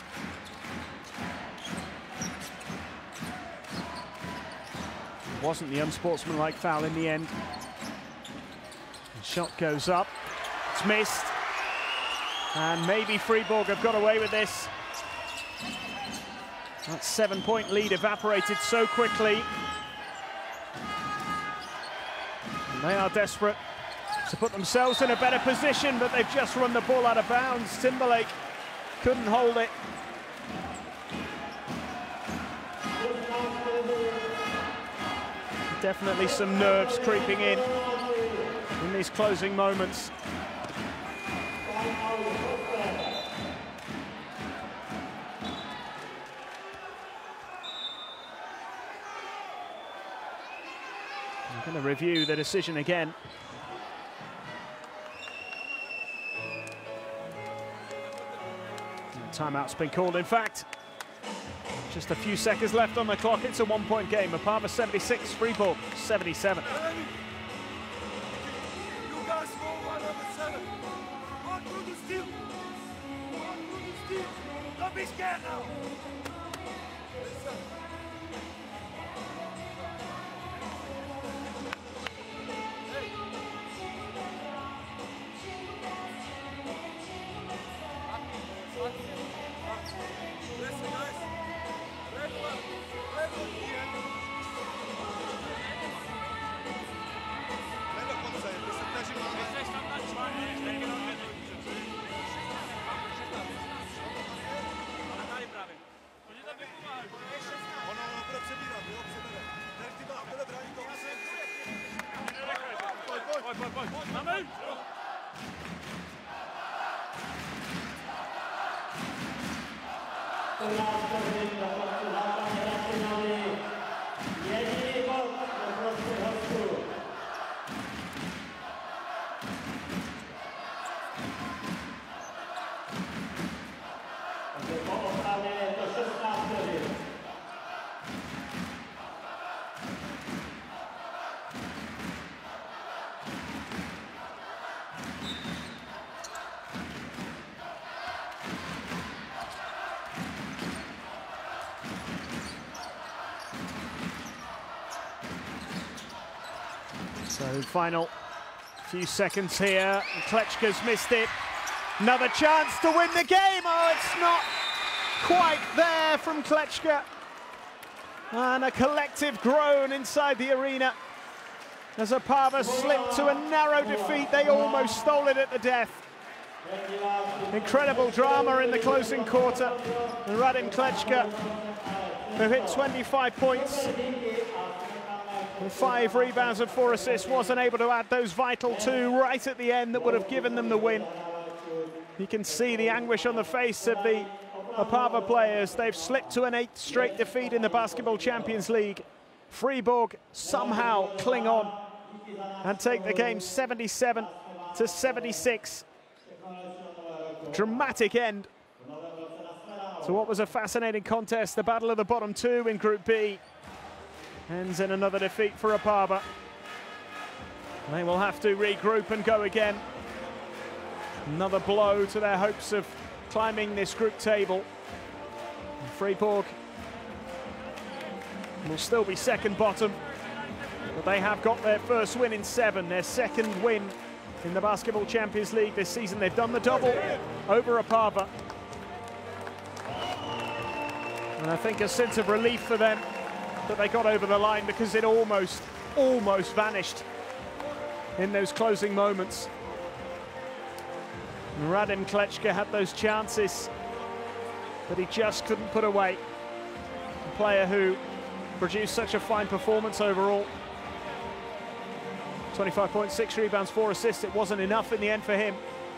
It wasn't the unsportsmanlike foul in the end. The shot goes up, it's missed, and maybe Fribourg have got away with this. That 7-point lead evaporated so quickly. And they are desperate to put themselves in a better position, but they've just run the ball out of bounds. Timberlake couldn't hold it. Definitely some nerves creeping in these closing moments. I'm going to review the decision again. Timeout's been called, in fact. Just a few seconds left on the clock. It's a 1-point game. Opava 76, Fribourg 77. You guys go 107. Go through the steal. Go through the steal. Don't be scared now. Listen. So final few seconds here, and Klečka's missed it. Another chance to win the game. Oh, it's not quite there from Klečka. And a collective groan inside the arena as Opava slipped to a narrow defeat. They almost stole it at the death. Incredible drama in the closing quarter. And Radim Klečka, who hit 25 points, with 5 rebounds and 4 assists, wasn't able to add those vital 2 right at the end that would have given them the win. You can see the anguish on the face of the Opava players. They've slipped to an 8th straight defeat in the Basketball Champions League. Fribourg somehow cling on and take the game 77-76. Dramatic end to what was a fascinating contest. The battle of the bottom 2 in Group B ends in another defeat for Opava. They will have to regroup and go again. Another blow to their hopes of climbing this group table. And Fribourg will still be second bottom, but they have got their first win in 7, their second win in the Basketball Champions League this season. They've done the double over Opava. And I think a sense of relief for them that they got over the line, because it almost vanished in those closing moments. And Radim Klečka had those chances, but he just couldn't put away. A player who produced such a fine performance overall. 25 points, 6 rebounds, 4 assists. It wasn't enough in the end for him.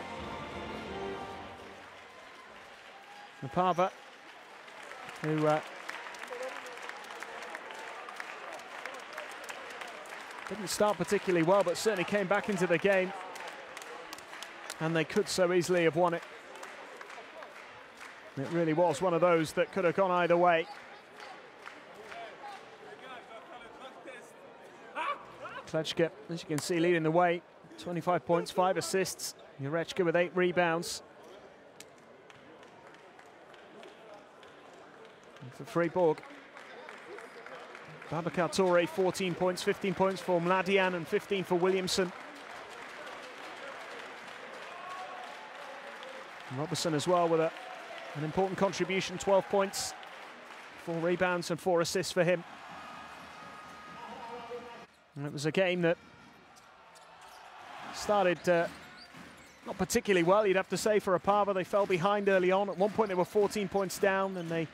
Opava, who didn't start particularly well, but certainly came back into the game. And they could so easily have won it. It really was one of those that could have gone either way. Klečka, as you can see, leading the way. 25 points, 5 assists. Jurečka with 8 rebounds. And for Fribourg, Babacar Touré, 14 points, 15 points for Mladian and 15 for Williamson. And Robertson as well with an important contribution, 12 points, 4 rebounds and 4 assists for him. And it was a game that started not particularly well, you'd have to say, for Opava. They fell behind early on. At one point they were 14 points down, and they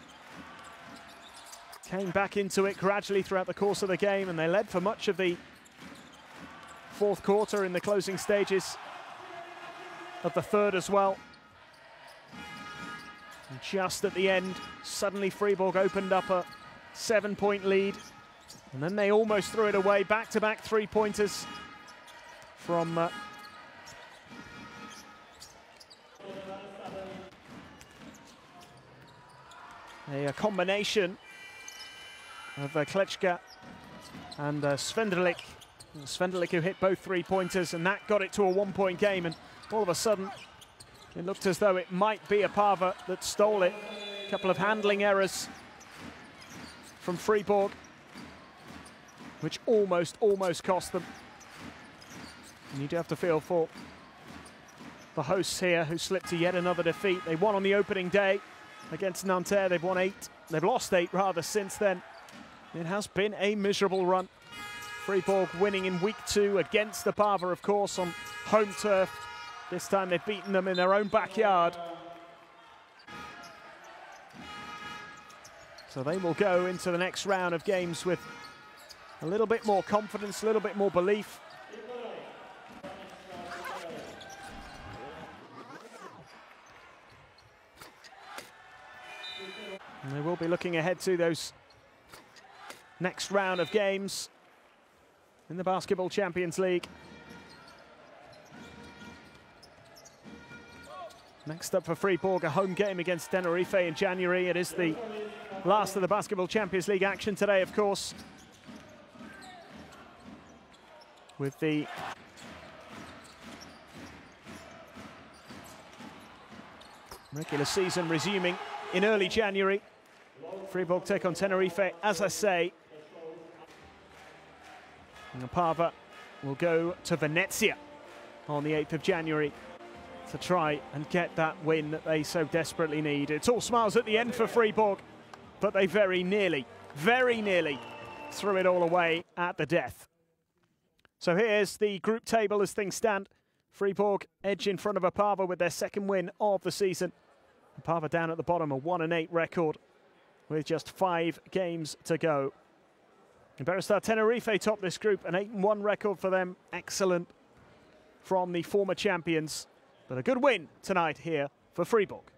came back into it gradually throughout the course of the game, and they led for much of the 4th quarter in the closing stages of the 3rd as well. And just at the end, suddenly Fribourg opened up a 7-point lead, and then they almost threw it away. Back-to-back 3-pointers from a combination of Klečka and Svenderlik. Svenderlik, who hit both 3-pointers, and that got it to a 1-point game. And all of a sudden, it looked as though it might be Opava that stole it. A couple of handling errors from Fribourg, which almost cost them. And you do have to feel for the hosts here, who slipped to yet another defeat. They won on the opening day against Nanterre. They've won 8. They've lost 8 rather since then. It has been a miserable run. Fribourg winning in week 2 against Opava, of course, on home turf. This time they've beaten them in their own backyard. So they will go into the next round of games with a little bit more confidence, a little bit more belief. And they will be looking ahead to those next round of games in the Basketball Champions League. Next up for Fribourg, a home game against Tenerife in January. It is the last of the Basketball Champions League action today, of course, with the regular season resuming in early January. Fribourg take on Tenerife, as I say. And Opava will go to Venezia on the 8th of January to try and get that win that they so desperately need. It's all smiles at the end for Fribourg, but they very nearly threw it all away at the death. So here's the group table as things stand. Fribourg edge in front of Opava with their second win of the season. Opava down at the bottom, a 1-8 record with just 5 games to go. Iberostar Tenerife top this group, an 8-1 record for them. Excellent from the former champions. But a good win tonight here for Fribourg.